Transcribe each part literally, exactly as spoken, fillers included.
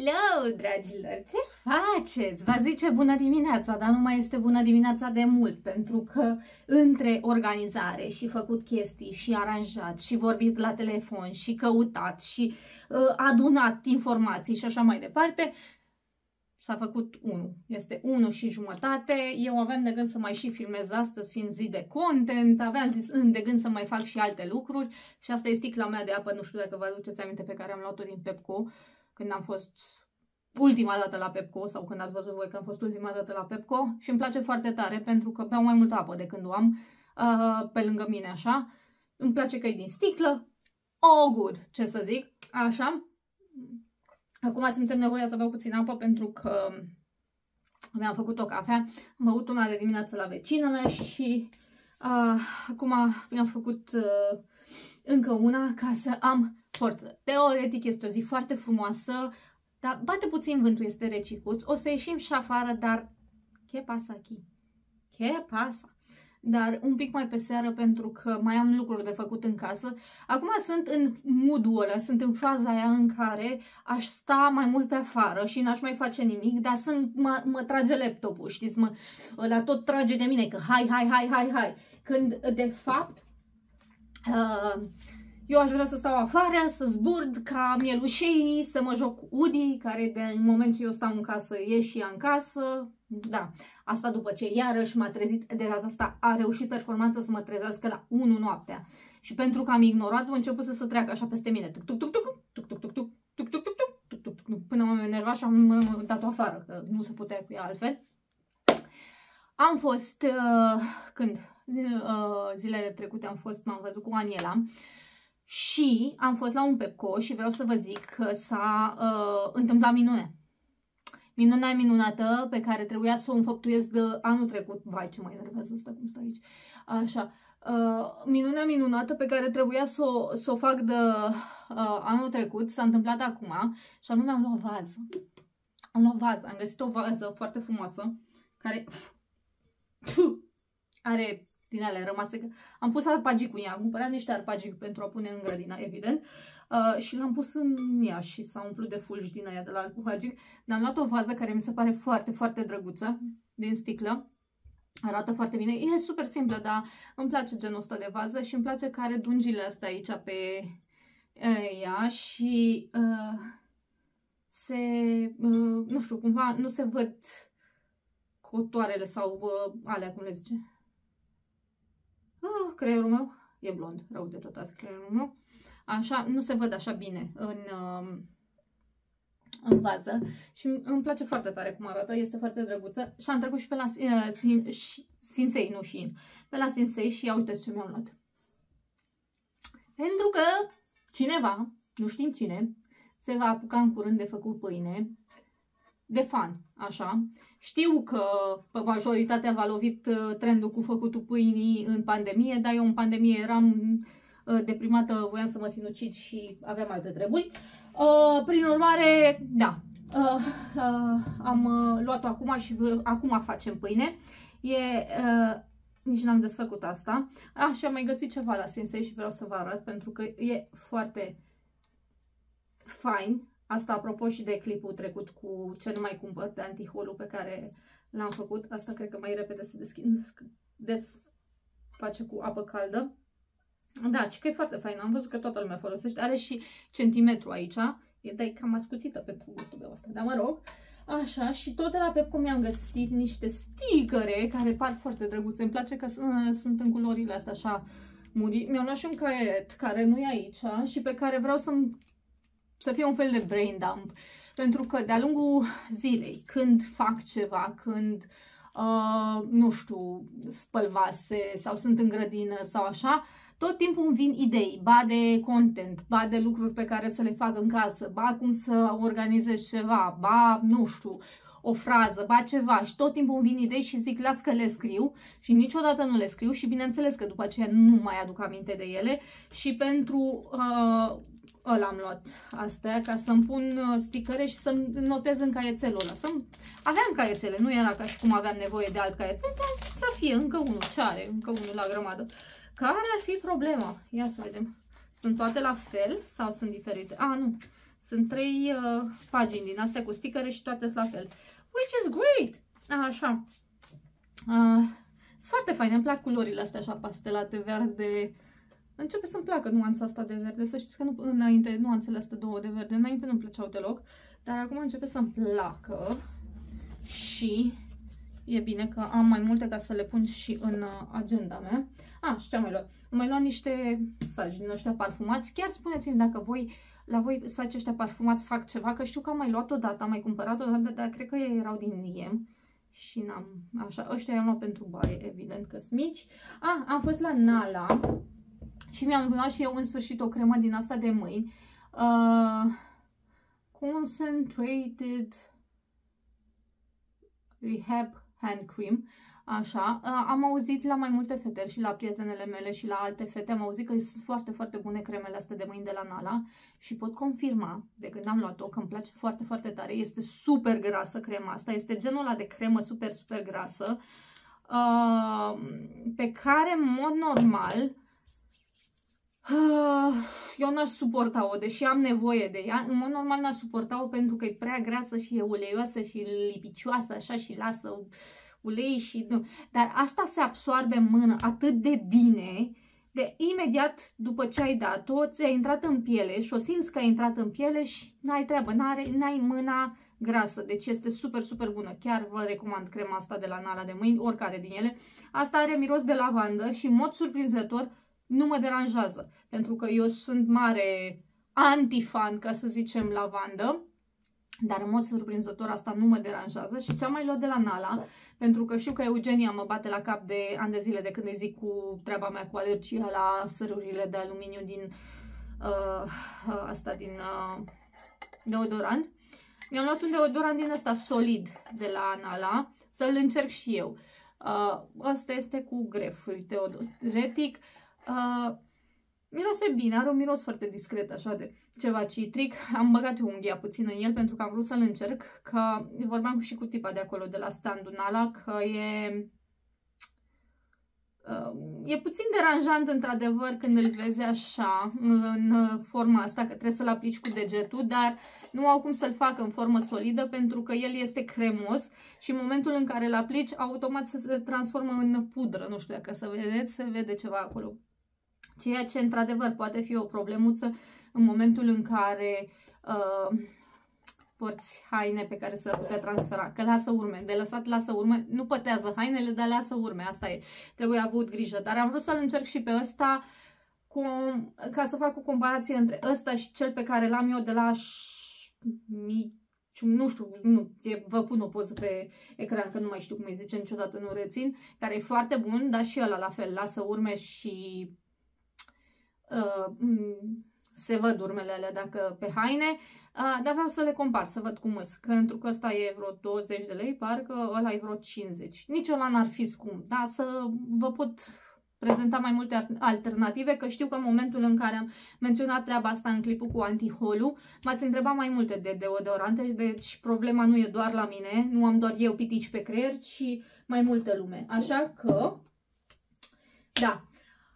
Hello, dragilor! Ce faceți? Vă zice bună dimineața, dar nu mai este bună dimineața de mult, pentru că între organizare și făcut chestii și aranjat și vorbit la telefon și căutat și uh, adunat informații și așa mai departe, s-a făcut unu. Este unu și jumătate. Eu aveam de gând să mai și filmez astăzi, fiind zi de content, aveam zis de gând să mai fac și alte lucruri și asta e sticla mea de apă, nu știu dacă vă aduceți aminte, pe care am luat-o din Pepco când am fost ultima dată la Pepco sau când ați văzut voi că am fost ultima dată la Pepco și îmi place foarte tare pentru că beau mai multă apă de când o am uh, pe lângă mine așa. Îmi place că e din sticlă. Oh, good, ce să zic, așa. Acum simțim nevoia să beau puțin apă pentru că mi-am făcut o cafea, am băut una de dimineață la vecină mea și uh, acum mi-am făcut uh, încă una ca să am forță. Teoretic este o zi foarte frumoasă, dar bate puțin vântul, este recicuț. O să ieșim și afară, dar che pasa aici? Che pasa? Dar un pic mai pe seară pentru că mai am lucruri de făcut în casă. Acum sunt în mood-ul ăla, sunt în faza aia în care aș sta mai mult pe afară și n-aș mai face nimic, dar sunt, mă, mă trage laptopul, știți, mă, ăla tot trage de mine că hai, hai, hai, hai, hai. Când de fapt uh, eu aș vrea să stau afară, să zburd ca mielușei, să mă joc cu Udi, care de în moment ce eu stau în casă, ieși și ea în casă. Da, asta după ce iarăși m-a trezit, de data asta a reușit performanța să mă trezească la unu noaptea. Și pentru că am ignorat, a început să se treacă așa peste mine. Tuc, tuc, tuc, tuc, tuc, tuc, tuc, tuc, tuc, tuc, tuc, tuc, tuc, până m-am enervat și am dat-o afară, că nu se putea cu ea altfel. Am fost, uh, când uh, zilele trecute am fost, m-am văzut cu Aniela și am fost la un Pepco și vreau să vă zic că s-a uh, întâmplat minune. Minunea minunată pe care trebuia să o înfăptuiesc de anul trecut. Vai, ce mai nervează asta cum stă aici. Așa. Uh, minunea minunată pe care trebuia să o, să o fac de uh, anul trecut s-a întâmplat acum și anume am luat vază. Am luat vază. Am găsit o vază foarte frumoasă care are din alea rămase. Am pus arpagii cu ea. Am cumpărat niște arpagii pentru a pune în grădina, evident. Uh, și l-am pus în ea și s-a umplut de fulgi din aia de la arpagii. Am luat o vază care mi se pare foarte, foarte drăguță, din sticlă. Arată foarte bine. E super simplă, dar îmi place genul ăsta de vază și îmi place că are dungile astea aici pe uh, ea și uh, se, uh, nu știu, cumva nu se văd cotoarele sau uh, alea, cum le zice. Uh, creierul meu e blond, rău de tot azi creierul meu. Așa, nu se văd așa bine în, în vază și îmi place foarte tare cum arată, este foarte drăguță. Și am trecut și pe la uh, sin, Sinsei, nu Shein, pe la Sinsei și ia uiteți ce mi-am luat. Pentru că cineva, nu știm cine, se va apuca în curând de făcut pâine, de fan, așa. Știu că pe majoritatea v-a lovit trendul cu făcutul pâinii în pandemie, dar eu în pandemie eram deprimată, voiam să mă sinucid și aveam alte treburi. Uh, prin urmare, da, uh, uh, am uh, luat-o acum și acum facem pâine. E, uh, nici n-am desfăcut asta. Așa, am mai găsit ceva la Sinsei și vreau să vă arăt pentru că e foarte fain. Asta apropo și de clipul trecut cu ce nu mai cumpăr, de antiholul pe care l-am făcut. Asta cred că mai repede se desface cu apă caldă. Da, și că e foarte fain. Am văzut că toată lumea folosește. Are și centimetru aici. E de cam ascuțită pentru gustul meu ăsta. Dar mă rog. Așa. Și tot de la Pepco mi-am găsit niște sticăre care par foarte drăguțe. Îmi place că sunt în culorile astea așa muri. Mi-am luat și un caiet care nu e aici și pe care vreau să să fie un fel de brain dump. Pentru că de-a lungul zilei, când fac ceva, când uh, nu știu, spăl vase sau sunt în grădină sau așa, tot timpul îmi vin idei, ba de content, ba de lucruri pe care să le fac în casă, ba cum să organizez ceva, ba, nu știu, o frază, ba ceva și tot timpul îmi vin idei și zic, las că le scriu și niciodată nu le scriu și bineînțeles că după aceea nu mai aduc aminte de ele și pentru uh, ăla am luat astea ca să-mi pun sticăre și să-mi notez în caietelul ăla. Să aveam caietele, nu era ca și cum aveam nevoie de alt caietel, dar să fie încă unul, ce are, încă unul la grămadă. Care ar fi problema? Ia să vedem. Sunt toate la fel sau sunt diferite? A, nu. Sunt trei uh, pagini din astea cu stickere și toate sunt la fel. Which is great! Așa. Uh, sunt foarte faine, îmi plac culorile astea așa pastelate, verde. Începe să-mi placă nuanța asta de verde, să știți că nu, înainte, nuanțele astea două de verde, înainte nu-mi plăceau deloc, dar acum începe să-mi placă și e bine că am mai multe ca să le pun și în agenda mea. Ah, și ce am mai luat? Am mai luat niște saci din ăștia parfumați, chiar spuneți-mi dacă voi, la voi saci ăștia parfumați fac ceva, că știu că am mai luat odată, am mai cumpărat odată, dar cred că ei erau din Niem. Și n-am, așa, ăștia i-am luat pentru baie, evident că sunt mici. Ah, am fost la Nala și mi-am luat și eu în sfârșit o cremă din asta de mâini. Uh, concentrated Rehab Hand Cream. Așa, uh, am auzit la mai multe fete și la prietenele mele și la alte fete, am auzit că sunt foarte, foarte bune cremele astea de mâini de la Nala și pot confirma, de când am luat-o, că îmi place foarte, foarte tare. Este super grasă crema asta, este genul ăla de cremă super, super grasă, uh, pe care, în mod normal, uh, eu n-aș suporta-o, deși am nevoie de ea. În mod normal n-aș suporta-o pentru că e prea grasă și e uleioasă și lipicioasă, așa, și lasă ulei și nu. Dar asta se absorbe în mână atât de bine, de imediat după ce ai dat-o, ți-a intrat în piele și o simți că a intrat în piele și n-ai treabă, n-ai mâna grasă. Deci este super, super bună. Chiar vă recomand crema asta de la Nala de mâini, oricare din ele. Asta are miros de lavandă și, în mod surprinzător, nu mă deranjează. Pentru că eu sunt mare anti-fan, ca să zicem, lavandă. Dar în mod surprinzător asta nu mă deranjează. Și ce am mai luat de la Nala, pentru că știu că Eugenia mă bate la cap de ani de zile de când îi zic cu treaba mea cu alergia la sărurile de aluminiu din uh, asta din uh, deodorant. Mi-am luat un deodorant din ăsta solid de la Nala, să-l încerc și eu. Uh, ăsta este cu grefuri teoretic. Uh, Mirose bine, are un miros foarte discret, așa, de ceva citric. Am băgat eu unghia puțin în el pentru că am vrut să-l încerc, că vorbeam și cu tipa de acolo, de la standul Nala, că e, e puțin deranjant, într-adevăr, când îl vezi așa, în forma asta, că trebuie să-l aplici cu degetul, dar nu au cum să-l facă în formă solidă pentru că el este cremos și în momentul în care îl aplici, automat se transformă în pudră. Nu știu dacă să vedeți, se vede ceva acolo. Ceea ce, într-adevăr, poate fi o problemuță în momentul în care uh, porți haine pe care să putea transfera, că lasă urme. De lăsat lasă urme, nu pătează hainele, dar lasă urme, asta e. Trebuie avut grijă. Dar am vrut să-l încerc și pe ăsta, cu, ca să fac o comparație între ăsta și cel pe care l-am eu de la nu știu, nu, vă pun o poză pe ecran, că nu mai știu cum îi zice, niciodată nu rețin, care e foarte bun, dar și ăla la fel, lasă urme și Uh, se văd urmele alea dacă pe haine, uh, dar vreau să le compar, să văd cum îs, că pentru că ăsta e vreo douăzeci de lei, parcă ăla e vreo cincizeci. Nici ăla n-ar fi scump, dar să vă pot prezenta mai multe alternative, că știu că în momentul în care am menționat treaba asta în clipul cu antiholu, m-ați întrebat mai multe de deodorante, deci problema nu e doar la mine, nu am doar eu pitici pe creier, ci mai multă lume. Așa că, da.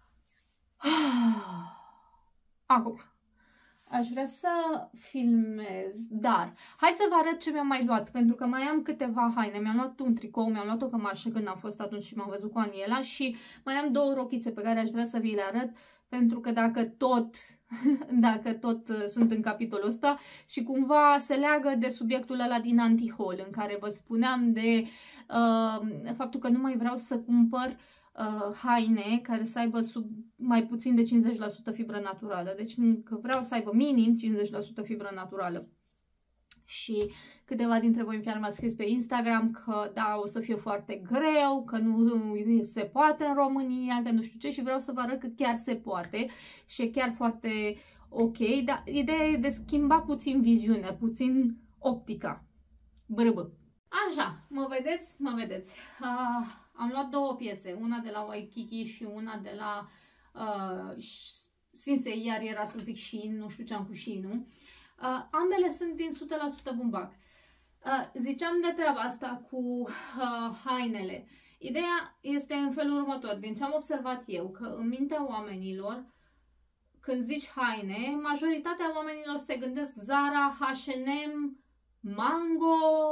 Acum, aș vrea să filmez, dar hai să vă arăt ce mi-am mai luat, pentru că mai am câteva haine. Mi-am luat un tricou, mi-am luat o cămașă când am fost atunci și m-am văzut cu Aniela și mai am două rochițe pe care aș vrea să vi le arăt, pentru că dacă tot, dacă tot sunt în capitolul ăsta și cumva se leagă de subiectul ăla din antihol, în care vă spuneam de uh, faptul că nu mai vreau să cumpăr Uh, haine care să aibă sub mai puțin de cincizeci la sută fibră naturală. Deci că vreau să aibă minim cincizeci la sută fibră naturală. Și câteva dintre voi chiar mi-a scris pe Instagram că da, o să fie foarte greu, că nu se poate în România, că nu știu ce, și vreau să vă arăt că chiar se poate și e chiar foarte ok, dar ideea e de schimba puțin viziunea, puțin optica. Brâbă. Așa, mă vedeți? Mă vedeți. Uh, am luat două piese, una de la Waikiki și una de la uh, Sinsei, iar era să zic Shein, nu știu ce am cu Shein-ul. Uh, ambele sunt din o sută la sută bumbac. Uh, ziceam de treaba asta cu uh, hainele. Ideea este în felul următor, din ce am observat eu, că în mintea oamenilor când zici haine, majoritatea oamenilor se gândesc Zara, H and M, Mango,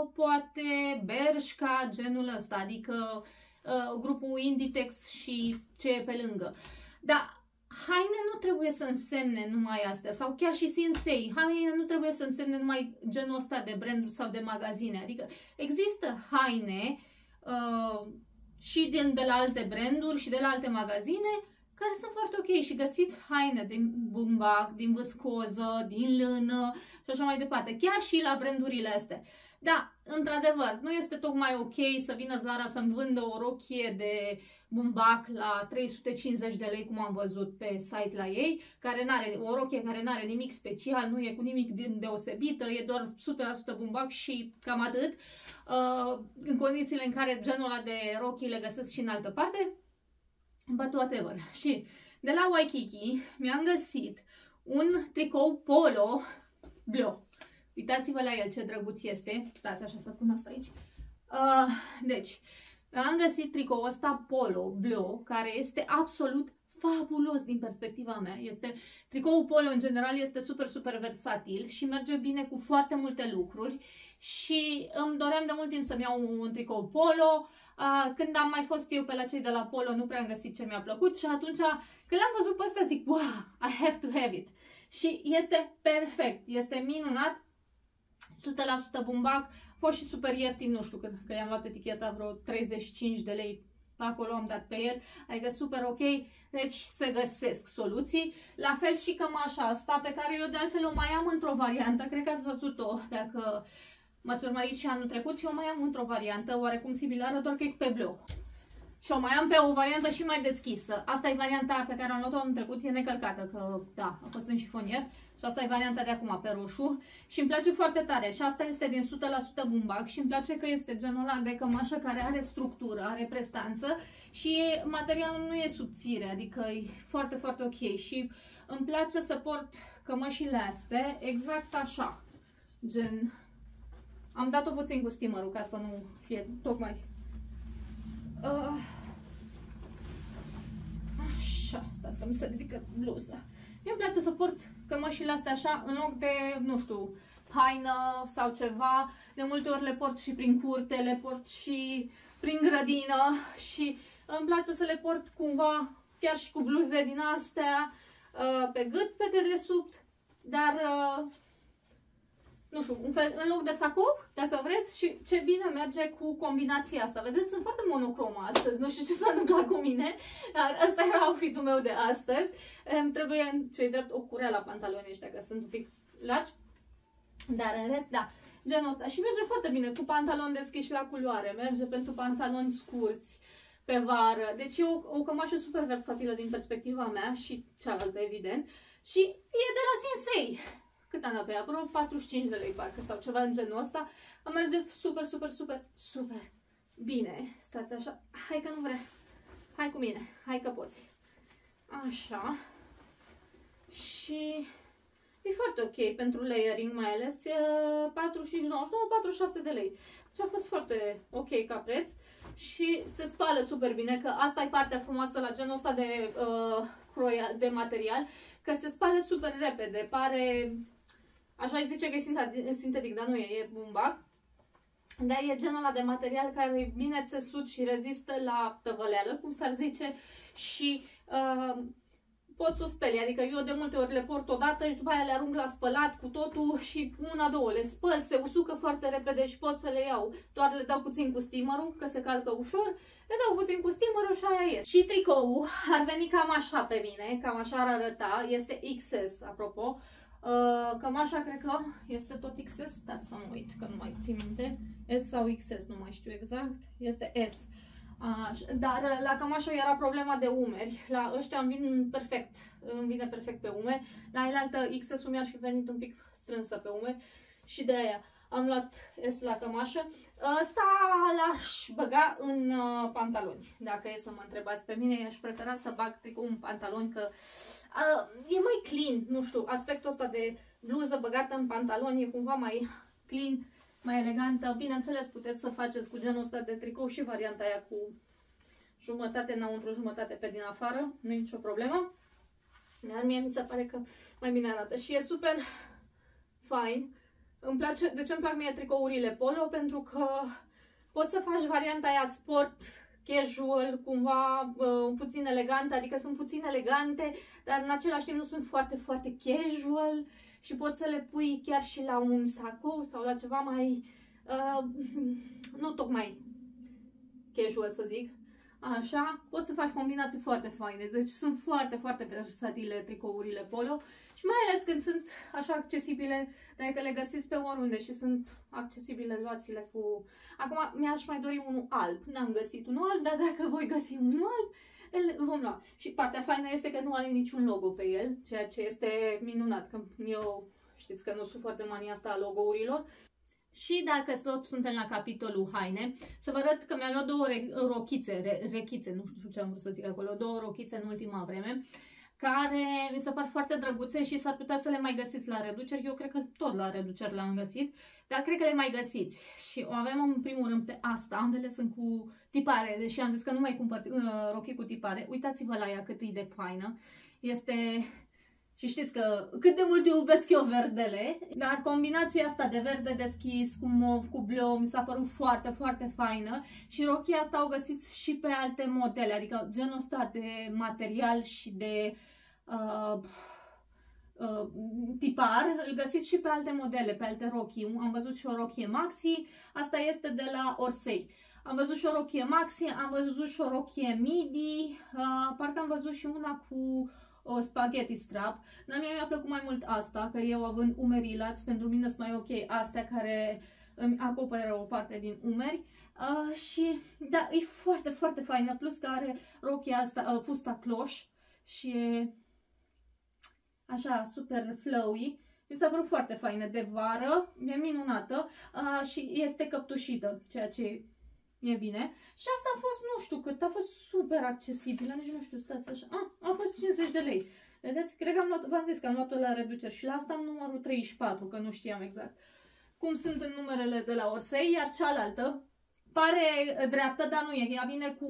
poate Bershka, genul ăsta, adică uh, grupul Inditex și ce e pe lângă. Dar haine nu trebuie să însemne numai astea, sau chiar și Sinsei. Haine nu trebuie să însemne numai genul ăsta de branduri sau de magazine. Adică există haine uh, și din, de la alte branduri și de la alte magazine care sunt foarte ok și găsiți haine din bumbac, din viscoză, din lână și așa mai departe. Chiar și la brandurile astea. Da, într-adevăr, nu este tocmai ok să vină Zara să-mi vândă o rochie de bumbac la trei sute cincizeci de lei, cum am văzut pe site la ei, care n-are, o rochie care nu are nimic special, nu e cu nimic din deosebită, e doar o sută la sută bumbac și cam atât, uh, în condițiile în care genul ăla de rochii le găsesc și în altă parte, but whatever. Și de la Waikiki mi-am găsit un tricou polo bleu. Uitați-vă la el ce drăguț este. Stați așa să pun asta aici. Uh, deci, am găsit tricoul ăsta polo bleu, care este absolut fabulos din perspectiva mea. Este, tricoul polo în general este super, super versatil și merge bine cu foarte multe lucruri și îmi doream de mult timp să-mi iau un, un tricou polo. Uh, când am mai fost eu pe la cei de la polo, nu prea am găsit ce mi-a plăcut și atunci când l-am văzut pe ăsta zic, wow, I have to have it. Și este perfect, este minunat. o sută la sută bumbac, a fost și super ieftin, nu știu, că, că i-am luat eticheta vreo treizeci și cinci de lei, acolo am dat pe el, adică super ok, deci se găsesc soluții. La fel și cămașa asta, pe care eu de altfel o mai am într-o variantă, cred că ați văzut-o, dacă m-ați urmărit și anul trecut, și o mai am într-o variantă oarecum similară, doar că e pe bleu. Și o mai am pe o variantă și mai deschisă. Asta e varianta pe care am luat-o anul trecut, e necălcată, că da, a fost în șifonier. Și asta e varianta de acum, pe roșu. Și îmi place foarte tare. Și asta este din o sută la sută bumbac și îmi place că este genul ăla de cămașă care are structură, are prestanță și materialul nu e subțire, adică e foarte, foarte ok. Și îmi place să port cămășile astea exact așa. Gen, am dat-o puțin cu steamerul ca să nu fie tocmai... Uh, așa, stați că mi se ridică bluza. Mi-mi place să port cămășile astea așa, în loc de, nu știu, haină sau ceva. De multe ori le port și prin curte, le port și prin grădină și îmi place să le port cumva chiar și cu bluze din astea, uh, pe gât, pe dedesubt, dar... Uh, nu știu, un fel, în loc de sacou, dacă vreți, și ce bine merge cu combinația asta. Vedeți, sunt foarte monocromă astăzi, nu știu ce s-a întâmplat cu mine, dar ăsta era outfit-ul meu de astăzi. Îmi trebuie, ce-i drept, o curea la pantaloni ăștia, că sunt un pic largi, dar în rest, da, genul ăsta. Și merge foarte bine cu pantaloni deschiși la culoare, merge pentru pantaloni scurți, pe vară. Deci e o, o cămașă super versatilă din perspectiva mea și cealaltă, evident, și e de la Sinsei. Cât am dat pe ea? Vreo patruzeci și cinci de lei, parcă, sau ceva în genul ăsta. Am merge super, super, super, super bine. Stați așa. Hai că nu vrea. Hai cu mine. Hai că poți. Așa. Și e foarte ok pentru layering, mai ales patruzeci și cinci, nouăzeci și nouă, patruzeci și șase de lei. Deci a fost foarte ok ca preț și se spală super bine, că asta e partea frumoasă la genul ăsta de, uh, de material, că se spală super repede. Pare... Așa îi zice că e sintetic, dar nu e, e bumbac. Dar e genul ăla de material care e bine țesut și rezistă la tăvăleală, cum s-ar zice, și uh, pot să o speli. Adică eu de multe ori le port odată și după aia le arunc la spălat cu totul și una, două le spăl, se usucă foarte repede și pot să le iau. Doar le dau puțin cu steamerul, că se calcă ușor, le dau puțin cu steamerul și aia ies. Și tricoul ar veni cam așa pe mine, cam așa ar arăta, este X S, apropo. Uh, cămașa cred că este tot X S, stați să mă uit că nu mai țin minte, S sau X S, nu mai știu exact, este S. Uh, dar la cămașă era problema de umeri, la ăștia îmi vin perfect, îmi vine perfect pe umeri, la elaltă X S-ul mi-ar fi venit un pic strânsă pe umeri și de aia am luat S la cămașă. Ăsta l-aș băga în uh, pantaloni, dacă e să mă întrebați pe mine, aș prefera să bag tricoul în pantaloni, că Uh, e mai clean, nu știu, aspectul ăsta de bluză băgată în pantaloni e cumva mai clean, mai elegantă. Bineînțeles, puteți să faceți cu genul ăsta de tricou și varianta aia cu jumătate înăuntru, jumătate pe din afară, nu e nicio problemă. Dar mie mi se pare că mai bine arată și e super fain. Îmi place, de ce îmi plac mie tricourile polo? Pentru că poți să faci varianta aia sport, casual, cumva uh, puțin elegante, adică sunt puțin elegante, dar în același timp nu sunt foarte, foarte casual și poți să le pui chiar și la un sacou sau la ceva mai, uh, nu tocmai casual să zic, așa, poți să faci combinații foarte faine, deci sunt foarte, foarte versatile tricourile polo și mai ales când sunt așa accesibile, dacă le găsiți pe oriunde și sunt accesibile, luați-le cu... Acum mi-aș mai dori unul alb, n-am găsit unul alb, dar dacă voi găsi unul alb, îl vom lua. Și partea faină este că nu are niciun logo pe el, ceea ce este minunat, că eu știți că nu sunt foarte mania asta a logourilor. Și dacă tot suntem la capitolul haine, să vă arăt că mi-am luat două rochițe, re, rechițe, nu știu ce am vrut să zic acolo, două rochițe în ultima vreme, care mi se par foarte drăguțe și s-ar putea să le mai găsiți la reduceri. Eu cred că tot la reduceri le-am găsit, dar cred că le mai găsiți. Și o avem în primul rând pe asta, ambele sunt cu tipare, deși am zis că nu mai cumpăr uh, rochii cu tipare. Uitați-vă la ea cât e de faină. Este... Și știți că cât de mult iubesc eu verdele, dar combinația asta de verde deschis cu mov, cu bleu, mi s-a părut foarte, foarte faină. Și rochia asta o găsiți și pe alte modele, adică genul ăsta de material și de uh, uh, tipar, îl găsiți și pe alte modele, pe alte rochii. Am văzut și o rochie maxi, asta este de la Orsay. Am văzut și o rochie maxi, am văzut și o rochie midi, uh, parcă am văzut și una cu o spaghetti strap. Dar mie mi-a plăcut mai mult asta, că eu având umerii lați, pentru mine sunt mai ok astea care îmi acoperă o parte din umeri. Uh, și da, e foarte, foarte faină, plus că are rochia asta, uh, fusta cloș și e așa super flowy. Mi s-a părut foarte faină de vară, e minunată uh, și este căptușită, ceea ce e bine. Și asta a fost, nu știu cât, a fost super accesibilă, nici nu știu, stați așa. Ah, a fost cincizeci de lei. Vedeți? Cred că am luat, v-am zis că am luat-o la reduceri și la asta am numărul treizeci și patru, că nu știam exact cum sunt în numerele de la Orsay, iar cealaltă pare dreaptă, dar nu e, ea vine cu...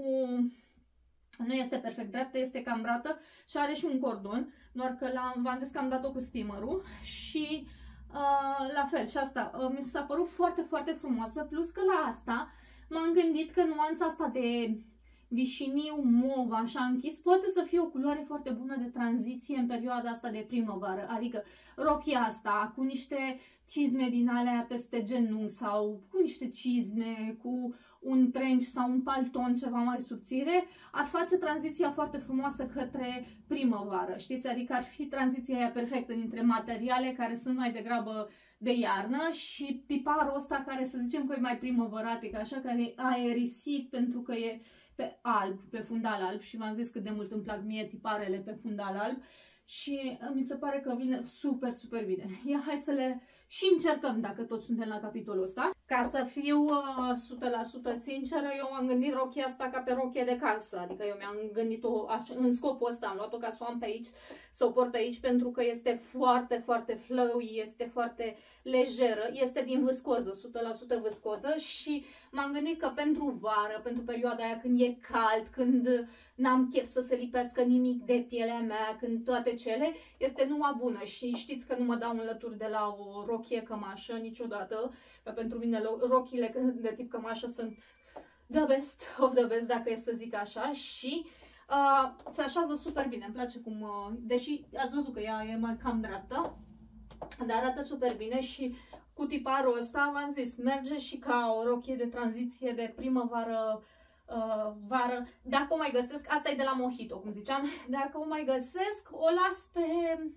Nu este perfect dreaptă, este cam brată și are și un cordon, doar că v-am zis că am dat-o cu steamer-ul și uh, la fel și asta uh, mi s-a părut foarte, foarte frumoasă, plus că la asta m-am gândit că nuanța asta de vișiniu, mov, așa închis, poate să fie o culoare foarte bună de tranziție în perioada asta de primăvară. Adică rochia asta cu niște cizme din alea peste genunchi sau cu niște cizme, cu un trench sau un palton ceva mai subțire, ar face tranziția foarte frumoasă către primăvară, știți? Adică ar fi tranziția aia perfectă dintre materiale care sunt mai degrabă de iarnă și tiparul ăsta care să zicem că e mai primăvăratic, așa, care e aerisit pentru că e pe alb, pe fundal alb și v-am zis cât de mult îmi plac mie tiparele pe fundal alb și mi se pare că vine super, super bine. Ia, hai să le și încercăm dacă tot suntem la capitolul ăsta. Ca să fiu uh, o sută la sută sinceră, eu am gândit rochia asta ca pe rochie de casă, adică eu mi-am gândit-o în scopul ăsta, am luat-o ca să o am pe aici, să o port pe aici pentru că este foarte, foarte flowy, este foarte lejeră, este din viscoză, o sută la sută viscoză și m-am gândit că pentru vară, pentru perioada aia când e cald, când n-am chef să se lipească nimic de pielea mea, când toate cele, este numai bună și știți că nu mă dau în lături de la o rochie cămașă niciodată, că pentru mine rochile de tip cămașă sunt the best of the best, dacă e să zic așa, și uh, se așează super bine, îmi place cum, uh, deși ați văzut că ea e mai cam dreaptă, dar arată super bine și cu tiparul ăsta, v-am zis, merge și ca o rochie de tranziție de primăvară, uh, vară. Dacă o mai găsesc, asta e de la Mojito, cum ziceam, dacă o mai găsesc, o las pe,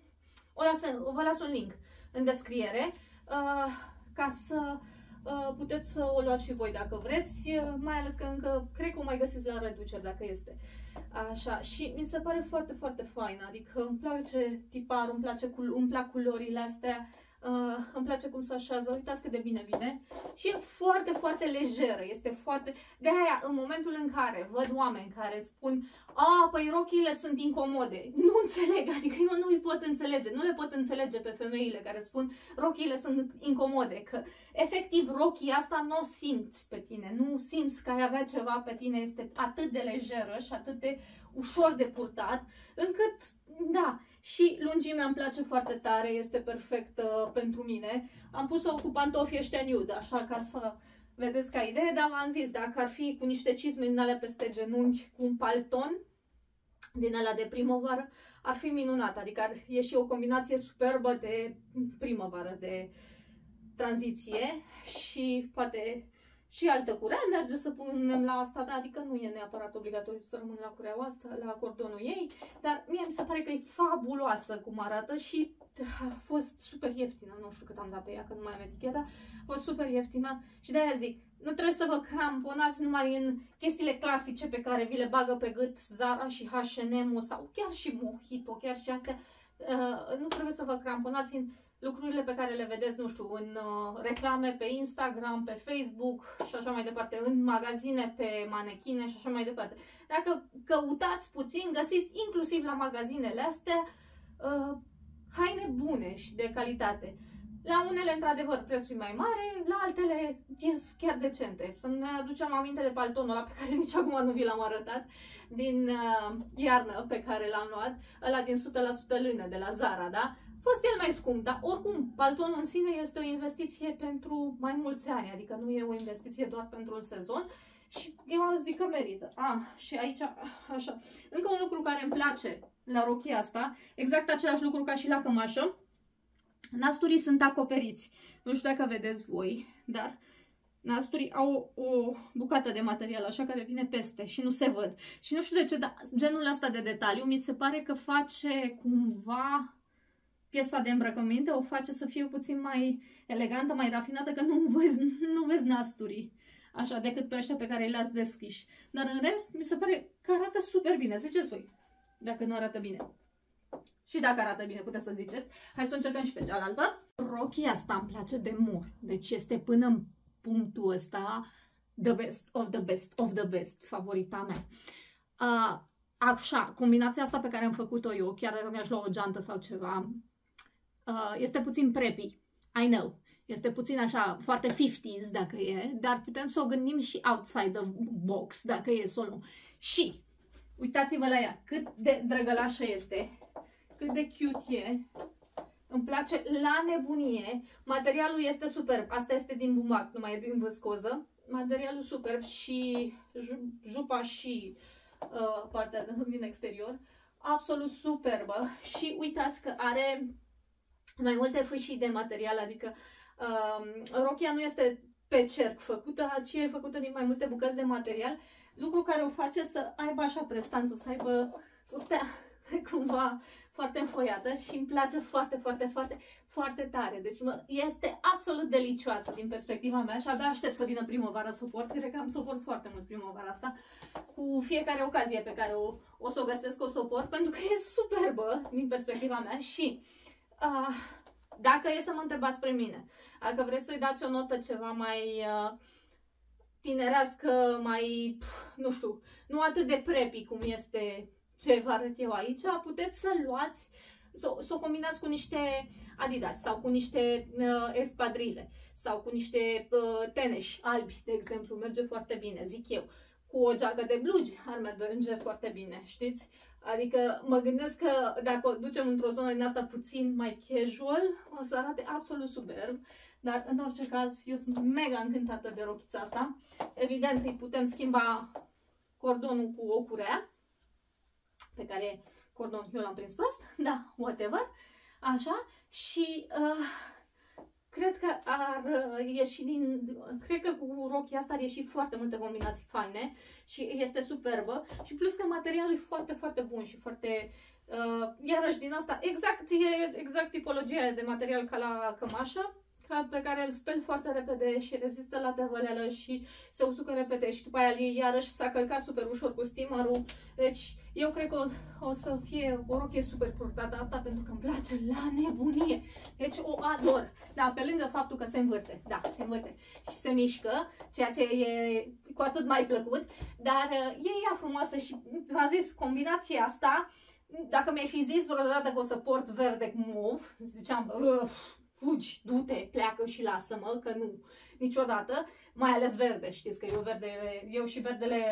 o las, vă las un link în descriere, uh, ca să uh, puteți să o luați și voi dacă vreți, uh, mai ales că încă cred că o mai găsiți la reducere dacă este. Așa, și mi se pare foarte, foarte faină, adică îmi place tiparul, îmi, place, îmi plac culorile astea, uh, îmi place cum se așează, uitați cât de bine vine și e foarte, foarte lejeră, este foarte... De aia, în momentul în care văd oameni care spun, a, păi rochiile sunt incomode, nu înțeleg, adică eu nu îi pot înțelege, nu le pot înțelege pe femeile care spun rochiile sunt incomode, că efectiv rochia asta nu o simți pe tine, nu simți că ai avea ceva pe tine, este atât de lejeră și atât de ușor de purtat, încât da, și lungimea îmi place foarte tare, este perfectă pentru mine. Am pus-o cu pantofi ăștia nude, așa ca să vedeți ca idee, dar v-am zis, dacă ar fi cu niște cizme din alea peste genunchi, cu un palton din alea de primăvară, ar fi minunat, adică ar ieși o combinație superbă de primăvară, de tranziție și poate și altă curea, merge să punem la asta, da, adică nu e neapărat obligatoriu să rămân la cureaua asta, la cordonul ei, dar mie mi se pare că e fabuloasă cum arată și a fost super ieftină, nu știu cât am dat pe ea, că nu mai am eticheta, a fost super ieftină și de-aia zic, nu trebuie să vă cramponați numai în chestiile clasice pe care vi le bagă pe gât Zara și H and M sau chiar și Mohito, chiar și astea, uh, nu trebuie să vă cramponați în lucrurile pe care le vedeți, nu știu, în uh, reclame pe Instagram, pe Facebook și așa mai departe, în magazine, pe manechine și așa mai departe. Dacă căutați puțin, găsiți inclusiv la magazinele astea uh, haine bune și de calitate. La unele, într-adevăr, prețul e mai mare, la altele ies chiar decente. Să ne aducem aminte de paltonul ăla pe care nici acum nu vi l-am arătat, din uh, iarnă pe care l-am luat, ăla din o sută la sută lână de la Zara, da? A fost el mai scump, dar oricum, paltonul în sine este o investiție pentru mai mulți ani, adică nu e o investiție doar pentru un sezon și eu zic că merită. Ah, și aici, așa, încă un lucru care îmi place la rochia asta, exact același lucru ca și la cămașă, nasturii sunt acoperiți. Nu știu dacă vedeți voi, dar nasturii au o, o bucată de material așa care vine peste și nu se văd. Și nu știu de ce, dar genul ăsta de detaliu mi se pare că face cumva piesa de îmbrăcăminte, o face să fie puțin mai elegantă, mai rafinată, că nu vezi, nu vezi nasturii așa decât pe ăștia pe care le-ați deschiși. Dar în rest, mi se pare că arată super bine. Ziceți voi, dacă nu arată bine. Și dacă arată bine, puteți să ziceți. Hai să o încercăm și pe cealaltă. Rochia asta îmi place de mult. Deci este până în punctul ăsta the best of the best of the best. Favorita mea. Uh, așa, combinația asta pe care am făcut-o eu, chiar dacă mi-aș lua o geantă sau ceva, uh, este puțin preppy. I know. Este puțin așa, foarte cincizeci dacă e, dar putem să o gândim și outside the box, dacă e să o luăm. Și uitați-vă la ea, cât de drăgălașă este, cât de cute e, îmi place la nebunie, materialul este superb, asta este din bumbac, nu mai e din viscoză, materialul superb și jupa și uh, partea din exterior, absolut superbă și uitați că are mai multe fâșii de material, adică uh, rochia nu este pe cerc făcută, ci e făcută din mai multe bucăți de material, lucru care o face să aibă așa prestanță, să aibă, să stea cumva foarte înfoiată și îmi place foarte, foarte, foarte, foarte tare. Deci mă, este absolut delicioasă din perspectiva mea și abia aștept să vină primăvara să o port. Cred că am să o port foarte mult primăvara asta. Cu fiecare ocazie pe care o, o să o găsesc, o să o port, pentru că e superbă din perspectiva mea și uh, dacă e să mă întrebați pe mine, dacă vreți să-i dați o notă ceva mai uh, tinerească, mai, pf, nu știu, nu atât de preppy cum este ce vă arăt eu aici, puteți să luați, să, să o combinați cu niște Adidas sau cu niște uh, espadrile sau cu niște uh, teneși albi, de exemplu, merge foarte bine, zic eu. Cu o geacă de blugi ar merge foarte bine, știți? Adică mă gândesc că dacă o ducem într-o zonă din asta puțin mai casual, o să arate absolut superb. Dar în orice caz, eu sunt mega încântată de rochița asta. Evident, îi putem schimba cordonul cu o curea, pe care cordon eu l-am prins prost, da, whatever, așa, și uh, cred că ar ieși din, cred că cu rochia asta ar ieși foarte multe combinații faine și este superbă și plus că materialul e foarte, foarte bun și foarte, uh, iarăși din asta, exact, e exact tipologia de material ca la cămașă, pe care îl speli foarte repede și rezistă la tevălelă și se usucă repede și după aia iarăși s-a călcat super ușor cu steamerul. Deci eu cred că o, o să fie o rochie super purtată asta pentru că îmi place la nebunie. Deci o ador. Da, pe lângă faptul că se învârte. Da, se învârte și se mișcă, ceea ce e cu atât mai plăcut. Dar e ea frumoasă și v-am zis, combinația asta, dacă mi-ai fi zis vreodată că o să port verde cu mov, ziceam, uff, fugi, du-te, pleacă și lasă-mă, că nu, niciodată, mai ales verde, știți că eu, verdele, eu și verdele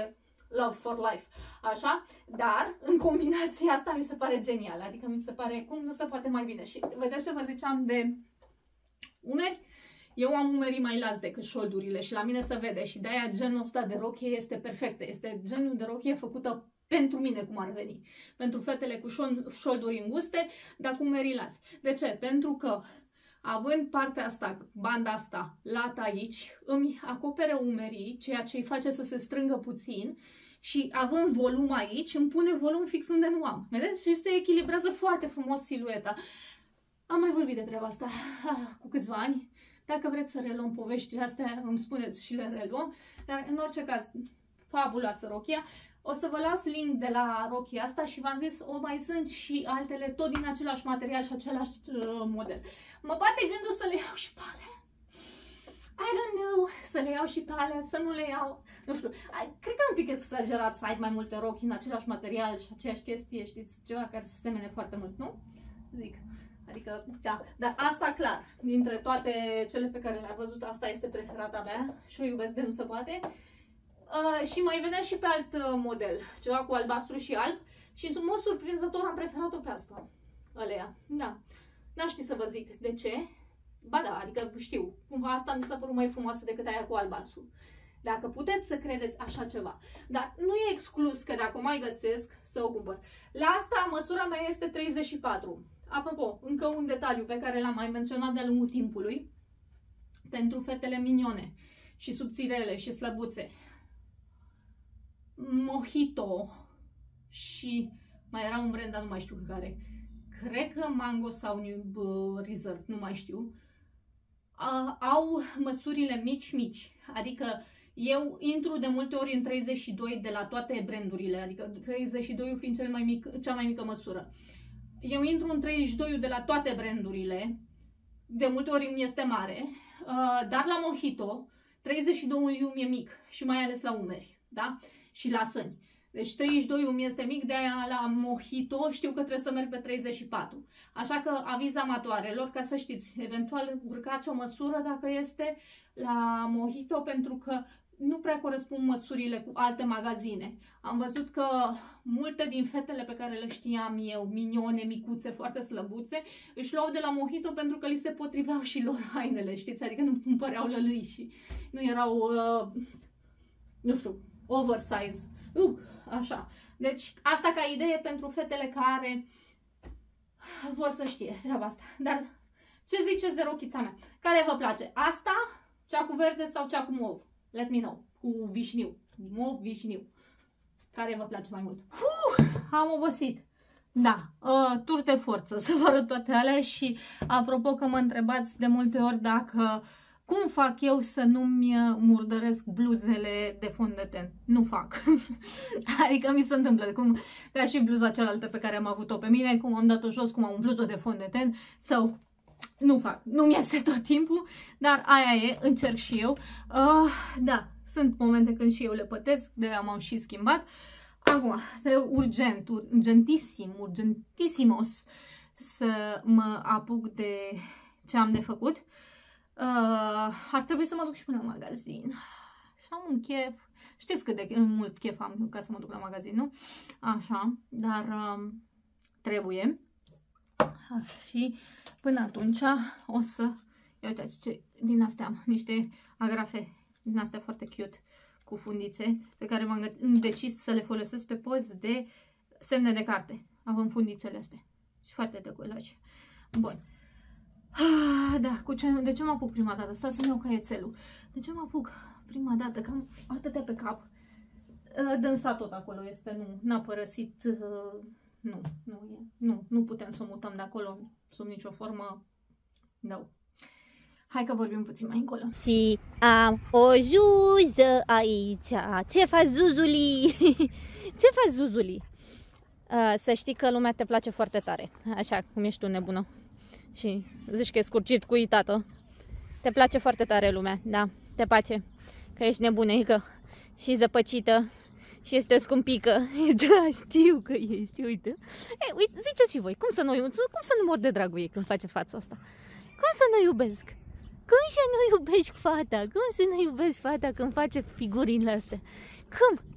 love for life, așa, dar în combinația asta mi se pare genial, adică mi se pare cum nu se poate mai bine. Și vedeți ce vă ziceam de umeri? Eu am umerii mai lați decât șoldurile și la mine se vede și de-aia genul ăsta de rochie este perfectă, este genul de rochie făcută pentru mine, cum ar veni. Pentru fetele cu șolduri înguste, dar cu umerii lați. De ce? Pentru că având partea asta, banda asta, lată aici, îmi acopere umerii, ceea ce îi face să se strângă puțin și având volum aici, îmi pune volum fix unde nu am. Vedeți? Și se echilibrează foarte frumos silueta. Am mai vorbit de treaba asta ah, cu câțiva ani. Dacă vreți să reluăm poveștile astea, îmi spuneți și le reluăm. Dar în orice caz, fabuloasă rochia. O să vă las link de la rochia asta și v-am zis, o mai sunt și altele tot din același material și același uh, model. Mă bate gândul să le iau și pe alea. I don't know, să le iau și pe alea, să nu le iau. Nu știu, cred că e un pic exagerat să ai mai multe rochi în același material și aceeași chestie, știți, ceva care se semene foarte mult, nu? Zic. Adică, da, dar asta clar, dintre toate cele pe care le-am văzut, asta este preferata mea și o iubesc de nu se poate. Uh, și mai vedea și pe alt uh, model, ceva cu albastru și alb și în mod surprinzător am preferat-o pe asta, alea, da. N-aș ști să vă zic de ce, ba da, adică știu, cumva asta mi s-a părut mai frumoasă decât aia cu albastru. Dacă puteți să credeți așa ceva, dar nu e exclus că dacă o mai găsesc, să o cumpăr. La asta măsura mea este treizeci și patru. Apropo, încă un detaliu pe care l-am mai menționat de-a lungul timpului, pentru fetele minione și subțirele și slăbuțe. Mojito și mai era un brand, dar nu mai știu care. Cred că Mango sau New Reserve, nu mai știu. Uh, au măsurile mici-mici, adică eu intru de multe ori în treizeci și doi de la toate brandurile, adică treizeci și doi fiind cel mai mic, cea mai mică măsură. Eu intru în treizeci și doi de la toate brandurile, de multe ori mi este mare, uh, dar la Mojito treizeci și doi mi e mic și mai ales la umeri, da? Și la sâni. Deci treizeci și doi mi este mic, de aia la Mojito știu că trebuie să merg pe treizeci și patru. Așa că aviz amatoarelor, ca să știți, eventual urcați o măsură dacă este la Mojito, pentru că nu prea corespund măsurile cu alte magazine. Am văzut că multe din fetele pe care le știam eu, minione, micuțe, foarte slăbuțe, își luau de la Mojito pentru că li se potriveau și lor hainele, știți? Adică nu îmi păreau lălâi și nu erau, uh, nu știu, oversize. Uh, așa. Deci asta ca idee pentru fetele care vor să știe treaba asta. Dar ce ziceți de rochița mea? Care vă place? Asta, cea cu verde sau cea cu mov? Let me know. Cu vișniu. Mov, vișniu. Care vă place mai mult? Uh, am obosit. Da, uh, tur de forță să vă arăt toate alea și apropo că mă întrebați de multe ori dacă cum fac eu să nu-mi murdăresc bluzele de fond de ten. Nu fac. Adică mi se întâmplă cum, ca și bluza cealaltă pe care am avut-o pe mine, cum am dat-o jos, cum am umplut-o de fond de ten sau... Nu fac, nu-mi iese tot timpul, dar aia e, încerc și eu. Uh, da, sunt momente când și eu le pătesc, de-aia m-am și schimbat. Acum, trebuie urgent, urgentisim, urgentissimos să mă apuc de ce am de făcut. Uh, ar trebui să mă duc și până la magazin. Și am un chef. Știți cât de mult chef am ca să mă duc la magazin, nu? Așa, dar uh, trebuie. Și până atunci o să... Ia uitați ce din astea am. Niște agrafe din astea foarte cute cu fundițe pe care m-am decis să le folosesc pe poze de semne de carte. Avem fundițele astea. Și foarte decorați. Bun. Ah, da, cu ce, de ce mă apuc prima dată? Stai să-mi iau caietelul. De ce mă apuc prima dată? Că am atâtea pe cap. Dânsa tot acolo este, nu, n-a părăsit... Nu, nu e. Nu, nu putem să o mutăm de acolo sub nicio formă. No. Hai că vorbim puțin mai încolo. Si am o zuză aici. Ce faci, Zuzuli? Ce faci, Zuzuli? Uh, să știi că lumea te place foarte tare. Așa cum ești tu nebună. Și zici că e scurcircuitată. Te place foarte tare lumea, da. Te place. Că ești nebuneică și zăpăcită. Și este o scumpică. Da, știu că ești, uite. Ei, uite, ziceți și voi, cum să nu, cum să nu mor de dragul ei când face fața asta? Cum să nu iubesc? Cum să nu iubești fata? Cum să nu iubești fata când face figurinile astea? Cum?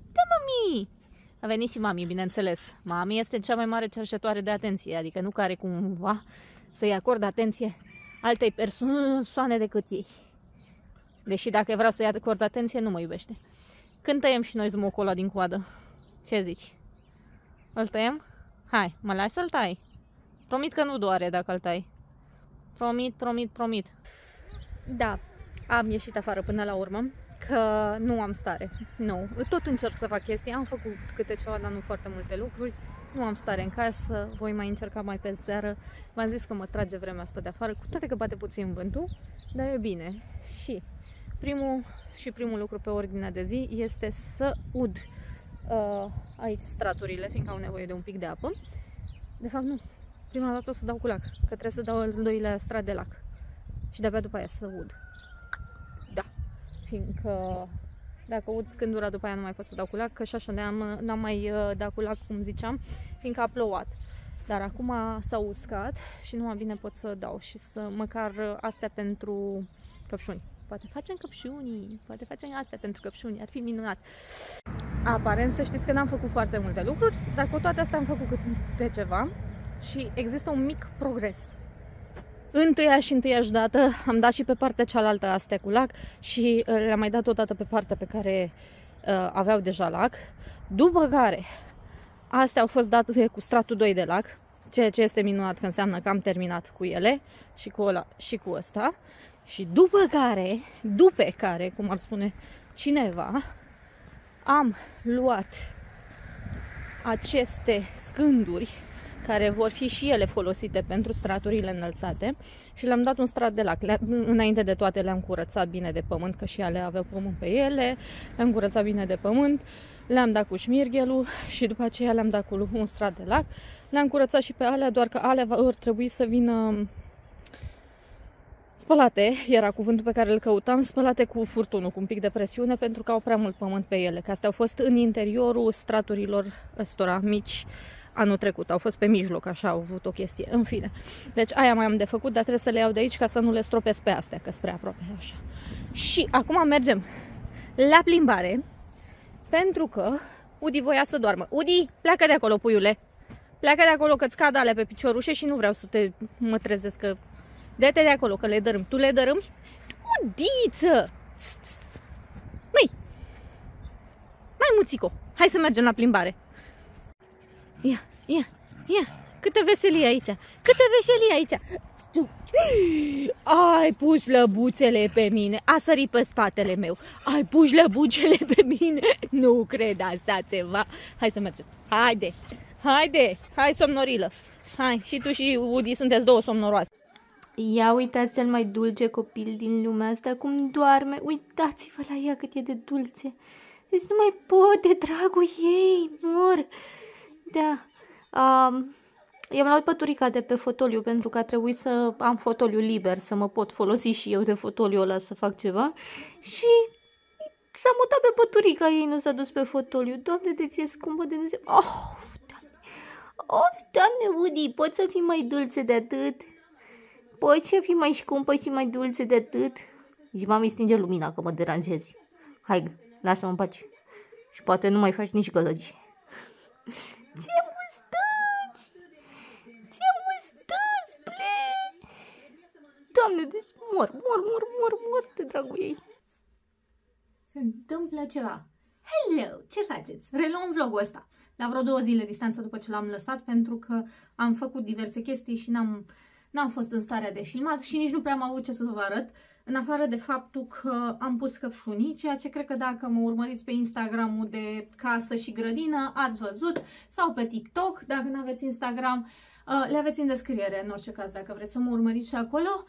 Da, mami! A venit și mami, bineînțeles. Mami este cea mai mare cercetătoare de atenție, adică nu care cumva să-i acord atenție altei persoane decât ei. Deși dacă vreau să-i acord atenție, nu mă iubește. Când tăiem și noi zmocul ăla din coadă? Ce zici? Îl tăiem? Hai, mă lași să-l tai. Promit că nu doare dacă îl tai. Promit, promit, promit. Da, am ieșit afară până la urmă, că nu am stare. Nu, tot încerc să fac chestii, am făcut câte ceva, dar nu foarte multe lucruri. Nu am stare în casă, voi mai încerca mai pe seară. V-am zis că mă trage vremea asta de afară, cu toate că bate puțin vântul, dar e bine. Și primul și primul lucru pe ordinea de zi este să ud uh, aici straturile, fiindcă au nevoie de un pic de apă. De fapt nu, prima dată o să dau cu lac, că trebuie să dau al doilea strat de lac. Și de-abia după aia să ud. Da, fiindcă dacă ud scândura, după aia nu mai pot să dau cu lac, că și așa n-am mai uh, dat cu lac, cum ziceam, fiindcă a plouat. Dar acum s-a uscat și numai bine pot să dau și să măcar astea pentru căpșuni. Poate facem căpșuni, poate facem astea pentru căpșuni, ar fi minunat. Aparent să știți că n-am făcut foarte multe lucruri, dar cu toate astea am făcut câte ceva și există un mic progres. Întâia și întâiași dată am dat și pe partea cealaltă astea cu lac și le-am mai dat o dată pe partea pe care uh, aveau deja lac. După care astea au fost date cu stratul doi de lac, ceea ce este minunat, că înseamnă că am terminat cu ele și cu ăla și cu ăsta. Și după care, după care, cum ar spune cineva, am luat aceste scânduri care vor fi și ele folosite pentru straturile înălțate și le-am dat un strat de lac. Le înainte de toate le-am curățat bine de pământ, că și ele aveau pământ pe ele, le-am curățat bine de pământ, le-am dat cu șmirghelul și după aceea le-am dat cu un strat de lac. Le-am curățat și pe alea, doar că alea vor trebui să vină spălate, era cuvântul pe care îl căutam, spălate cu furtunul, cu un pic de presiune, pentru că au prea mult pământ pe ele, că astea au fost în interiorul straturilor ăstora mici anul trecut, au fost pe mijloc, așa au avut o chestie, în fine. Deci aia mai am de făcut, dar trebuie să le iau de aici ca să nu le stropesc pe astea, că spre aproape, așa. Și acum mergem la plimbare, pentru că Udi voia să doarmă. Udi, pleacă de acolo, puiule! Pleacă de acolo că-ți cad alea pe piciorușe și nu vreau să te mă trezesc, că dă-te de acolo, că le dărâm. Tu le dărâmi? Udiță! Măi! Mai muțico! Hai să mergem la plimbare! Ia, ia, ia! Câtă veselie aici! Câtă veselie aici! Ai pus lăbuțele pe mine! A sărit pe spatele meu! Ai pus lăbuțele pe mine! Nu cred așa ceva! Hai să mergem! Haide! Haide! Hai, somnorilă! Hai, și tu și Udi sunteți două somnoroase! Ia uitați cel mai dulce copil din lumea asta cum doarme. Uitați-vă la ea cât e de dulce. Deci nu mai pot de dragul ei. Mor. Da. Um, I-am luat păturica de pe fotoliu pentru că a trebuit să am fotoliu liber, să mă pot folosi și eu de fotoliu ăla să fac ceva. Și s-a mutat pe păturica ei, nu s-a dus pe fotoliu. Doamne, de ce e scumpă de Dumnezeu. Oh, Doamne. Of, Doamne, Udi, poți să fii mai dulce de atât? Poți să fii mai scumpă și mai dulce de atât? Și mami, stinge lumina că mă deranjezi. Hai, lasă-mă în pace. Și poate nu mai faci nici gălăgi. Ce mustăți! Ce mustăți, ple! Doamne, deci mor, mor, mor, mor, mor de dragul ei. Se întâmplă ceva. Hello, ce faceți? Reluăm vlogul ăsta. La vreo două zile distanță după ce l-am lăsat, pentru că am făcut diverse chestii și n-am... N-am fost în starea de filmat și nici nu prea am avut ce să vă arăt, în afară de faptul că am pus căpșunii, ceea ce cred că dacă mă urmăriți pe Instagramul de casă și grădină, ați văzut, sau pe TikTok, dacă nu aveți Instagram, le aveți în descriere, în orice caz, dacă vreți să mă urmăriți și acolo.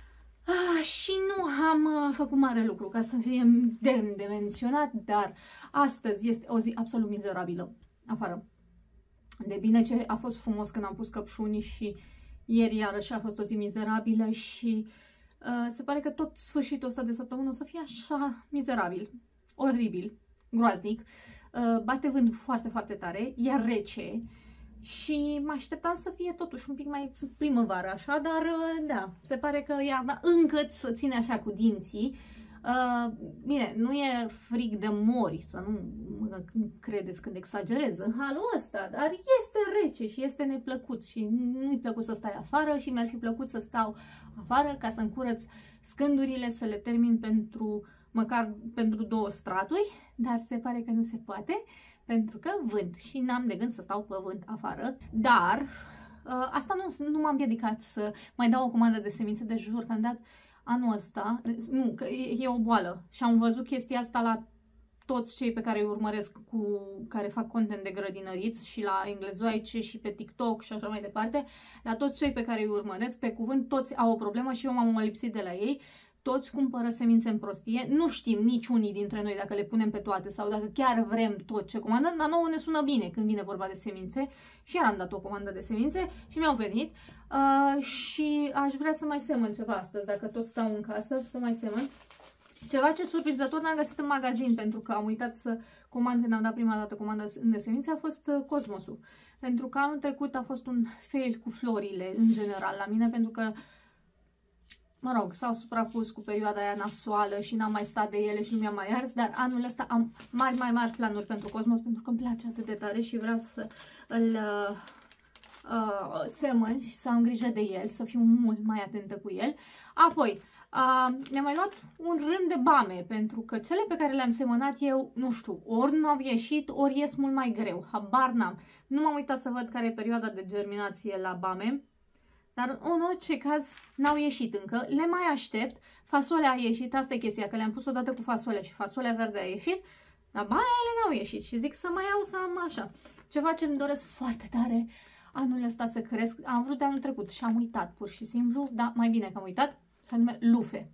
Și nu am făcut mare lucru, ca să fie demn de menționat, dar astăzi este o zi absolut mizerabilă, afară de bine ce a fost frumos când am pus căpșunii și ieri iarăși a fost o zi mizerabilă și uh, se pare că tot sfârșitul ăsta de săptămână o să fie așa mizerabil, oribil, groaznic. Uh, bate vânt foarte, foarte tare, iar rece și mă așteptam să fie totuși un pic mai primăvară așa, dar uh, da, se pare că iarna încă să ține așa cu dinții. Uh, bine, nu e frig de mori, să nu mă credeți când exagerez în halul ăsta, dar este rece și este neplăcut și nu-i plăcut să stai afară și mi-ar fi plăcut să stau afară ca să-mi curăț scândurile, să le termin pentru măcar pentru două straturi, dar se pare că nu se poate pentru că vânt și n-am de gând să stau pe vânt afară, dar uh, asta nu, nu m-a împiedicat să mai dau o comandă de semințe, de jur că am dat anul ăsta, nu, că e, e o boală și am văzut chestia asta la toți cei pe care îi urmăresc, cu care fac content de grădinăriți și la englezoaice și pe TikTok și așa mai departe, la toți cei pe care îi urmăresc, pe cuvânt, toți au o problemă și eu m-am lipsit de la ei. Toți cumpără semințe în prostie, nu știm niciunii dintre noi dacă le punem pe toate sau dacă chiar vrem tot ce comandăm, dar nouă ne sună bine când vine vorba de semințe și iar am dat o comandă de semințe și mi-au venit uh, și aș vrea să mai semăn ceva astăzi, dacă tot stau în casă, să mai semăn. Ceva ce surprinzător n-am găsit în magazin pentru că am uitat să comand când am dat prima dată comanda de semințe, a fost Cosmosul. Pentru că anul trecut a fost un fail cu florile în general la mine, pentru că mă rog, s-au suprapus cu perioada aia nasoală și n-am mai stat de ele și nu mi-am mai ars, dar anul ăsta am mari, mari, mari planuri pentru Cosmos, pentru că îmi place atât de tare și vreau să îl uh, uh, semăn și să am grijă de el, să fiu mult mai atentă cu el. Apoi, uh, mi-am mai luat un rând de bame, pentru că cele pe care le-am semănat eu, nu știu, ori nu au ieșit, ori ies mult mai greu, habar n-am. Nu m-am uitat să văd care e perioada de germinație la bame. Dar în orice caz n-au ieșit încă, le mai aștept, fasolea a ieșit, asta e chestia, că le-am pus odată cu fasolea și fasolea verde a ieșit, dar baiele n-au ieșit și zic să mai iau, să am așa. Ceva ce îmi doresc foarte tare anul ăsta să cresc, am vrut de anul trecut și am uitat pur și simplu, dar mai bine că am uitat, și anume lufe.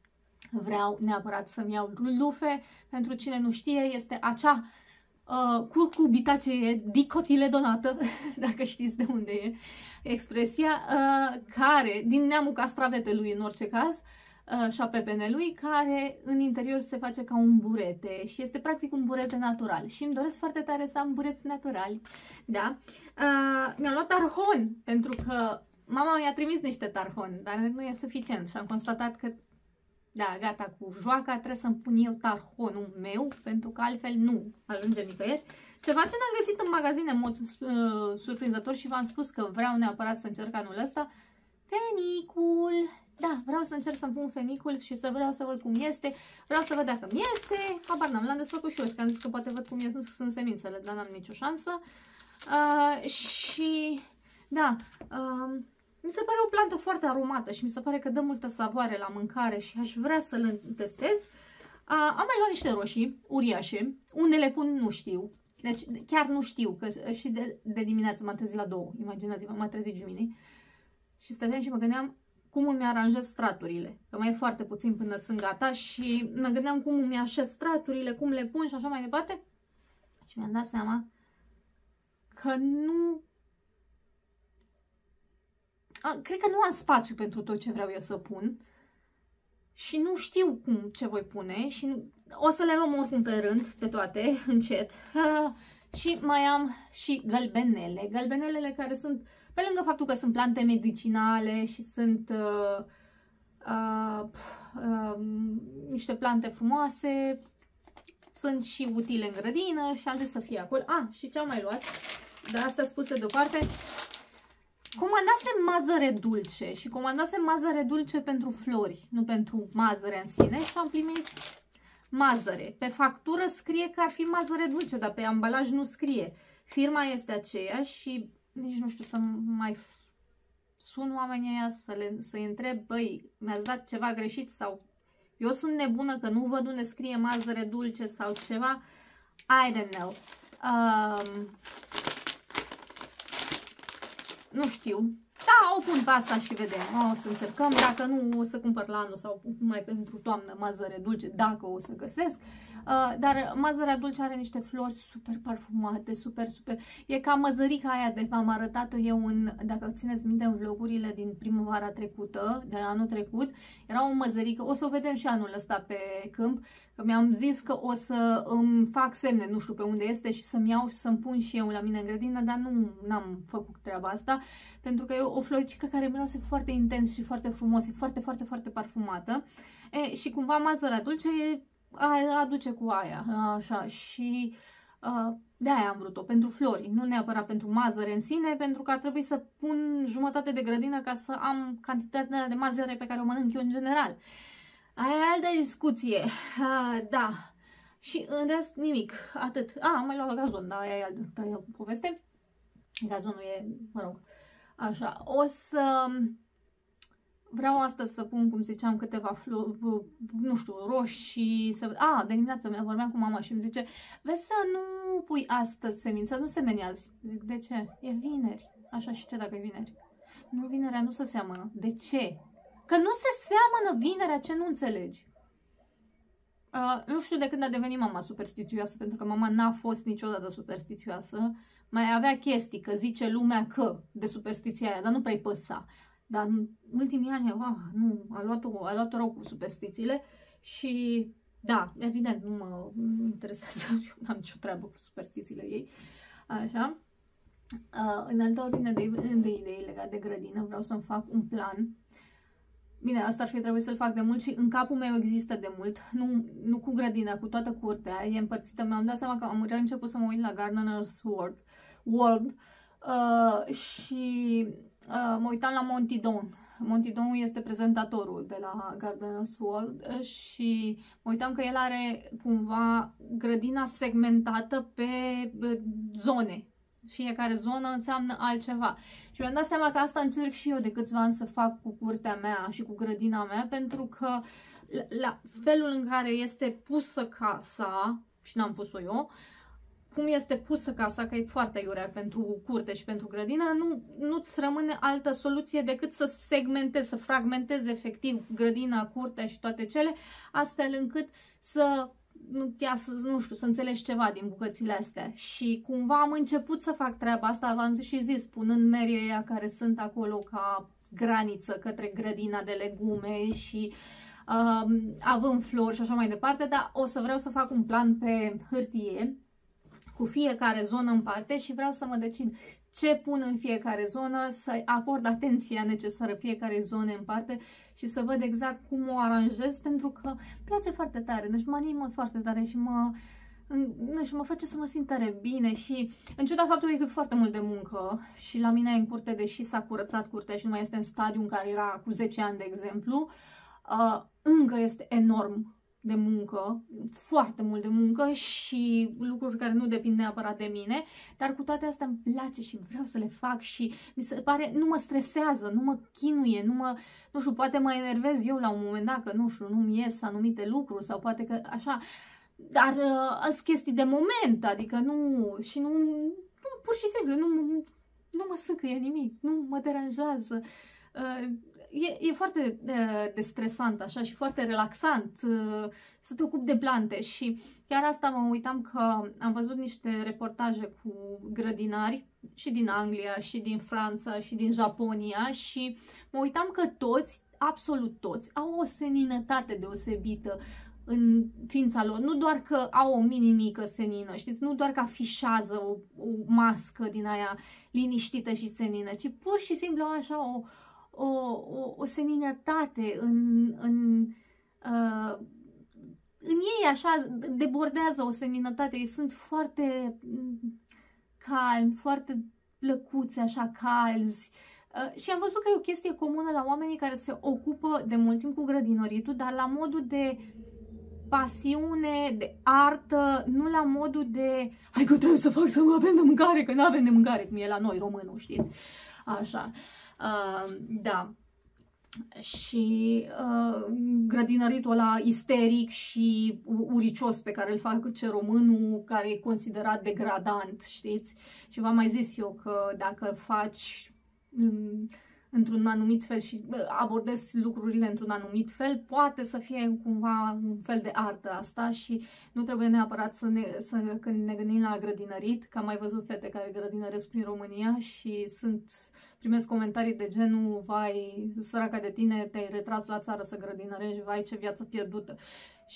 Vreau neapărat să-mi iau lufe, pentru cine nu știe, este acea Uh, curcubitaceae dicotiledonată, dacă știți de unde e expresia, uh, care, din neamul castravetelui în orice caz, uh, și a pepenelui, care în interior se face ca un burete și este practic un burete natural și îmi doresc foarte tare să am bureți naturali, da? Uh, mi-am luat tarhon, pentru că mama mi-a trimis niște tarhon, dar nu e suficient și am constatat că da, gata, cu joaca trebuie să-mi pun eu tarhonul meu, pentru că altfel nu ajunge nicăieri. Ceva ce n-am găsit în magazin în mod uh, surprinzător și v-am spus că vreau neapărat să încerc anul ăsta, fenicul. Da, vreau să încerc să-mi pun fenicul și să vreau să văd cum este. Vreau să văd dacă mi iese. Habar n-am, l-am desfăcut și eu, că am zis că poate văd cum iese, sunt semințele, dar n-am nicio șansă. Uh, și, da, uh, mi se pare o plantă foarte aromată și mi se pare că dă multă savoare la mâncare și aș vrea să-l testez. Uh, am mai luat niște roșii uriașe, unde le pun nu știu, deci chiar nu știu, că și de, de dimineață m-am trezit la două, imaginați-vă, m-am trezit Jiminy și stăteam și mă gândeam cum îmi aranjez straturile, că mai e foarte puțin până sunt gata și mă gândeam cum îmi așez straturile, cum le pun și așa mai departe și mi-am dat seama că nu... A, cred că nu am spațiu pentru tot ce vreau eu să pun și nu știu cum ce voi pune și o să le luăm oricum pe rând, pe toate, încet. Uh, și mai am și gălbenele. Gălbenelele care sunt, pe lângă faptul că sunt plante medicinale și sunt uh, uh, uh, niște plante frumoase, sunt și utile în grădină și am zis să fie acolo. Ah, și ce am mai luat? Dar asta spuse deoparte. Comandasem mazăre dulce și comandasem mazăre dulce pentru flori, nu pentru mazăre în sine și am primit mazăre. Pe factură scrie că ar fi mazăre dulce, dar pe ambalaj nu scrie. Firma este aceeași și nici nu știu să mai sun oamenii aia să le, să-i întreb, băi, mi-ați dat ceva greșit sau eu sunt nebună că nu văd unde scrie mazăre dulce sau ceva. I don't know. Um, Nu știu. Da, o pun pe asta și vedem. O să încercăm. Dacă nu, o să cumpăr la anul sau mai pentru toamnă mazăre dulce, dacă o să găsesc. Uh, dar mazărea dulce are niște flori super parfumate, super, super. E ca măzărica aia de v-am arătat-o eu în, dacă țineți minte, în vlogurile din primăvara trecută, de anul trecut. Era o măzărică, o să o vedem și anul ăsta pe câmp. Că mi-am zis că o să îmi fac semne, nu știu pe unde este, și să-mi iau și să-mi pun și eu la mine în grădină, dar nu am făcut treaba asta, pentru că e o floricică care miroase foarte intens și foarte frumos, e foarte, foarte, foarte parfumată. E, și cumva mazărea dulce e, a, aduce cu aia, așa, și uh, de-aia am vrut-o, pentru flori, nu neapărat pentru mazăre în sine, pentru că ar trebui să pun jumătate de grădină ca să am cantitatea de mazăre pe care o mănânc eu în general. Aia e altă discuție, uh, da. Și în rest nimic, atât. A, am mai luat gazon, dar aia e altă poveste. Gazonul e, mă rog, așa. O să vreau astăzi să pun, cum ziceam, câteva flori, nu știu, roșii. Să... A, de dimineață mi-a vorbeam cu mama și îmi zice, vezi să nu pui astăzi semința, nu semeni azi. Zic, de ce? E vineri. Așa, și ce dacă e vineri? Nu, vinerea nu se seamănă. De ce? Că nu se seamănă vinerea, ce nu înțelegi? Uh, nu știu de când a devenit mama superstițioasă, pentru că mama n-a fost niciodată superstițioasă. Mai avea chestii, că zice lumea că de superstiția aia, dar nu prea-i păsa. Dar în ultimii ani, oh, nu, a luat-o a luat rău cu superstițiile și, da, evident, nu mă interesează, eu n-am nicio treabă cu superstițiile ei, așa. Uh, în altă ordine de, de idei legate de grădină, vreau să-mi fac un plan. Bine, asta ar fi trebuit să-l fac de mult și în capul meu există de mult, nu, nu cu grădina, cu toată curtea, e împărțită. Mi-am dat seama că am început să mă uit la Gardener's World, World uh, și uh, mă uitam la Monty Don. Monty Don este prezentatorul de la Gardener's World uh, și mă uitam că el are cumva grădina segmentată pe uh, zone. Fiecare zonă înseamnă altceva. Și mi-am dat seama că asta încerc și eu de câțiva ani să fac cu curtea mea și cu grădina mea, pentru că la felul în care este pusă casa, și n-am pus-o eu, cum este pusă casa, că e foarte iurea pentru curte și pentru grădină, nu, nu-ți rămâne altă soluție decât să segmentezi, să fragmentezi efectiv grădina, curtea și toate cele, astfel încât să nu, să, nu știu, să înțelegi ceva din bucățile astea. Și cumva am început să fac treaba asta, v-am zis și zis, punând merii aia care sunt acolo ca graniță către grădina de legume și uh, având flori și așa mai departe, dar o să vreau să fac un plan pe hârtie cu fiecare zonă în parte și vreau să mă decid ce pun în fiecare zonă, să acord atenția necesară fiecare zone în parte și să văd exact cum o aranjez, pentru că îmi place foarte tare, deci mă animă foarte tare și mă, nu știu, mă face să mă simt tare bine și în ciuda faptului că e foarte mult de muncă și la mine în curte, deși s-a curățat curtea și nu mai este în stadiul în care era cu zece ani, de exemplu, uh, încă este enorm de muncă, foarte mult de muncă și lucruri care nu depind neapărat de mine, dar cu toate astea îmi place și vreau să le fac și mi se pare, nu mă stresează, nu mă chinuie, nu mă, nu știu, poate mă enervez eu la un moment dat că, nu știu, nu-mi ies anumite lucruri sau poate că așa, dar uh, sunt chestii de moment, adică nu, și nu, nu pur și simplu, nu, nu mă sâncăie nimic, nu mă deranjează. Uh, E, e foarte de, de stresant așa și foarte relaxant uh, să te ocupi de plante și chiar asta mă uitam că am văzut niște reportaje cu grădinari și din Anglia și din Franța și din Japonia și mă uitam că toți, absolut toți, au o seninătate deosebită în ființa lor, nu doar că au o mini-mică senină, știți, nu doar că afișează o, o mască din aia liniștită și senină, ci pur și simplu așa o O, o, o seninătate în, în, uh, în ei, așa, debordează o seninătate, ei sunt foarte calmi, foarte plăcuți, așa, calzi. Uh, și am văzut că e o chestie comună la oamenii care se ocupă de mult timp cu grădinăritul, dar la modul de pasiune, de artă, nu la modul de hai că trebuie să fac să avem de mâncare, că nu avem de mâncare, cum e la noi, românul, știți? Așa. Uh, da. Și uh, grădinăritul ăla isteric și uricios pe care îl face românul, care e considerat degradant, știți? Și v-am mai zis eu că dacă faci într-un anumit fel și abordezi lucrurile într-un anumit fel, poate să fie cumva un fel de artă asta și nu trebuie neapărat să ne, să, când ne gândim la grădinărit, că am mai văzut fete care grădinăresc prin România și sunt, primesc comentarii de genul, vai, săraca de tine, te-ai retras la țară să grădinărești, vai, ce viață pierdută. Și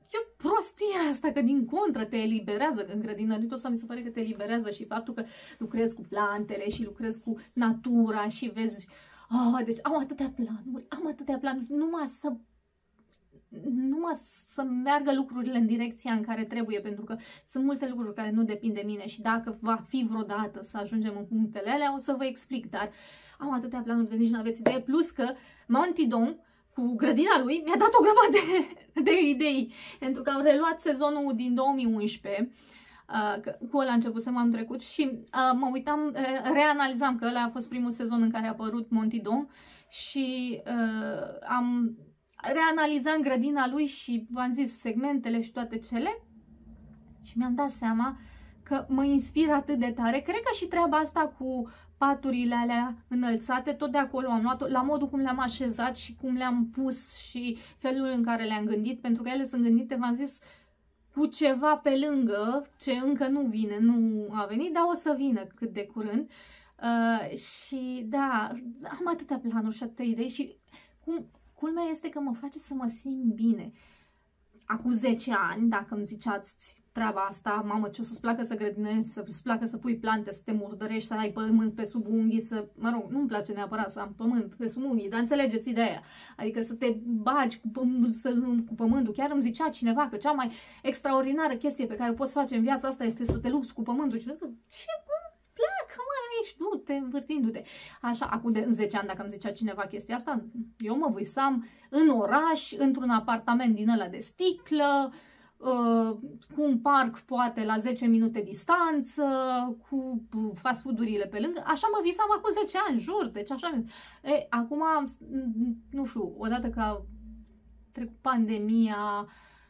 e prostia asta, că din contră te eliberează în grădină. Tot să mi se pare că te eliberează și faptul că lucrezi cu plantele și lucrezi cu natura și vezi, oh, deci am atâtea planuri, am atâtea planuri, numai să numai să meargă lucrurile în direcția în care trebuie, pentru că sunt multe lucruri care nu depind de mine și dacă va fi vreodată să ajungem în punctele alea, o să vă explic, dar am atâtea planuri de nici nu aveți idee, plus că Monty Don, cu grădina lui, mi-a dat o grămadă de, de idei, pentru că am reluat sezonul din două mii unsprezece, uh, cu ăla începusem anul trecut și uh, mă uitam, uh, reanalizam că ăla a fost primul sezon în care a apărut Monty Don și uh, am reanalizam grădina lui și v-am zis segmentele și toate cele și mi-am dat seama că mă inspiră atât de tare. Cred că și treaba asta cu paturile alea înălțate, tot de acolo am luat-o, la modul cum le-am așezat și cum le-am pus și felul în care le-am gândit, pentru că ele sunt gândite, v-am zis, cu ceva pe lângă, ce încă nu vine, nu a venit, dar o să vină cât de curând. Uh, și da, am atâtea planuri și atâtea idei și cum, culmea este că mă face să mă simt bine. Acum zece ani, dacă îmi ziceați treaba asta, mamă, ce o să-ți placă să grădinezi, să-ți placă să pui plante, să te murdărești, să ai pământ pe sub unghii, să, mă rog, nu-mi place neapărat să am pământ pe sub unghii, dar înțelegeți ideea. Adică să te bagi cu pământul, să, cu pământul. Chiar îmi zicea cineva că cea mai extraordinară chestie pe care o poți face în viața asta este să te lupți cu pământul. Și zic, ce bă, pleacă, mă, aici, du-te, învârtindu-te. Așa, acum de în zece ani, dacă îmi zicea cineva chestia asta, eu mă visam în oraș, într-un apartament din ăla de sticlă, Uh, cu un parc poate la zece minute distanță, cu fast food-urile pe lângă. Așa mă visam acum zece ani, jur, deci așa. E, acum, nu știu, odată că a trecut pandemia,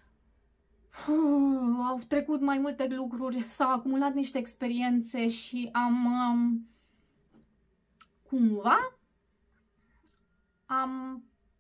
uh, au trecut mai multe lucruri, s-au acumulat niște experiențe și am um, cumva am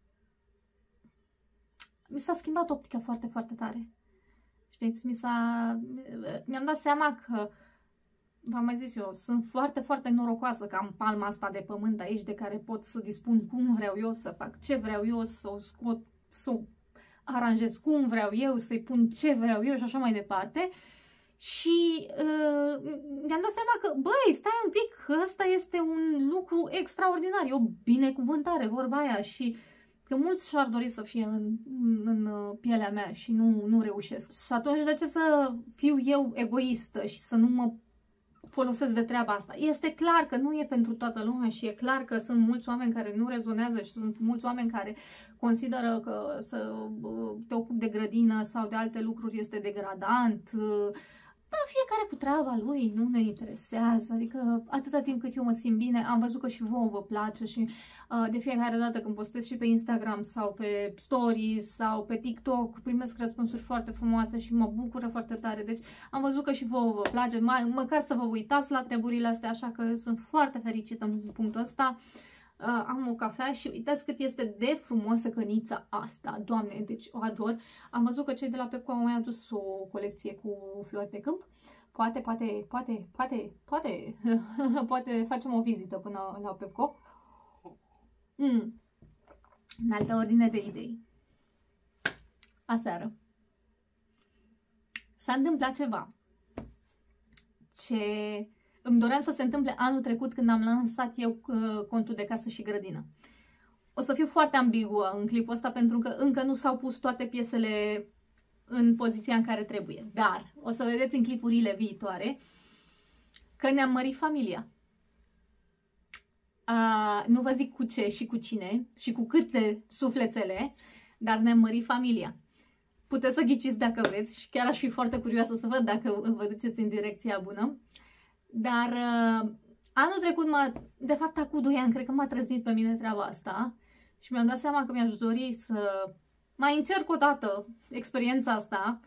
mi s-a schimbat optica foarte, foarte tare. Știți, mi s-a... mi-am dat seama că, v-am mai zis eu, sunt foarte, foarte norocoasă că am palma asta de pământ aici de care pot să dispun cum vreau eu, să fac ce vreau eu, să o scot, să o aranjez cum vreau eu, să-i pun ce vreau eu și așa mai departe. Și uh, mi-am dat seama că, băi, stai un pic, că ăsta este un lucru extraordinar, e o binecuvântare, vorba aia, și că mulți și-ar dori să fie în, în pielea mea și nu, nu reușesc. Și atunci de ce să fiu eu egoistă și să nu mă folosesc de treaba asta? Este clar că nu e pentru toată lumea și e clar că sunt mulți oameni care nu rezonează și sunt mulți oameni care consideră că să te ocupi de grădină sau de alte lucruri este degradant. Da, fiecare cu treaba lui, nu ne interesează, adică atâta timp cât eu mă simt bine, am văzut că și vouă vă place și uh, de fiecare dată când postez și pe Instagram sau pe Stories sau pe TikTok primesc răspunsuri foarte frumoase și mă bucură foarte tare, deci am văzut că și vouă vă place, mai, măcar să vă uitați la treburile astea, așa că sunt foarte fericită în punctul ăsta. Uh, am o cafea și uitați cât este de frumoasă cănița asta, Doamne, deci o ador. Am văzut că cei de la Pepco au mai adus o colecție cu flori de câmp. Poate, poate, poate, poate, poate, poate facem o vizită până la Pepco. Mm. În altă ordine de idei. Aseară s-a întâmplat ceva ce îmi doream să se întâmple anul trecut când am lansat eu contul de casă și grădină. O să fiu foarte ambiguă în clipul ăsta pentru că încă nu s-au pus toate piesele în poziția în care trebuie. Dar o să vedeți în clipurile viitoare că ne-am mărit familia. A, nu vă zic cu ce și cu cine și cu câte sufletele, dar ne-am mărit familia. Puteți să ghiciți dacă vreți și chiar aș fi foarte curioasă să văd dacă vă duceți în direcția bună. Dar uh, anul trecut, de fapt acum doi ani, cred că m-a trezit pe mine treaba asta și mi-am dat seama că mi-aș dori să mai încerc o dată experiența asta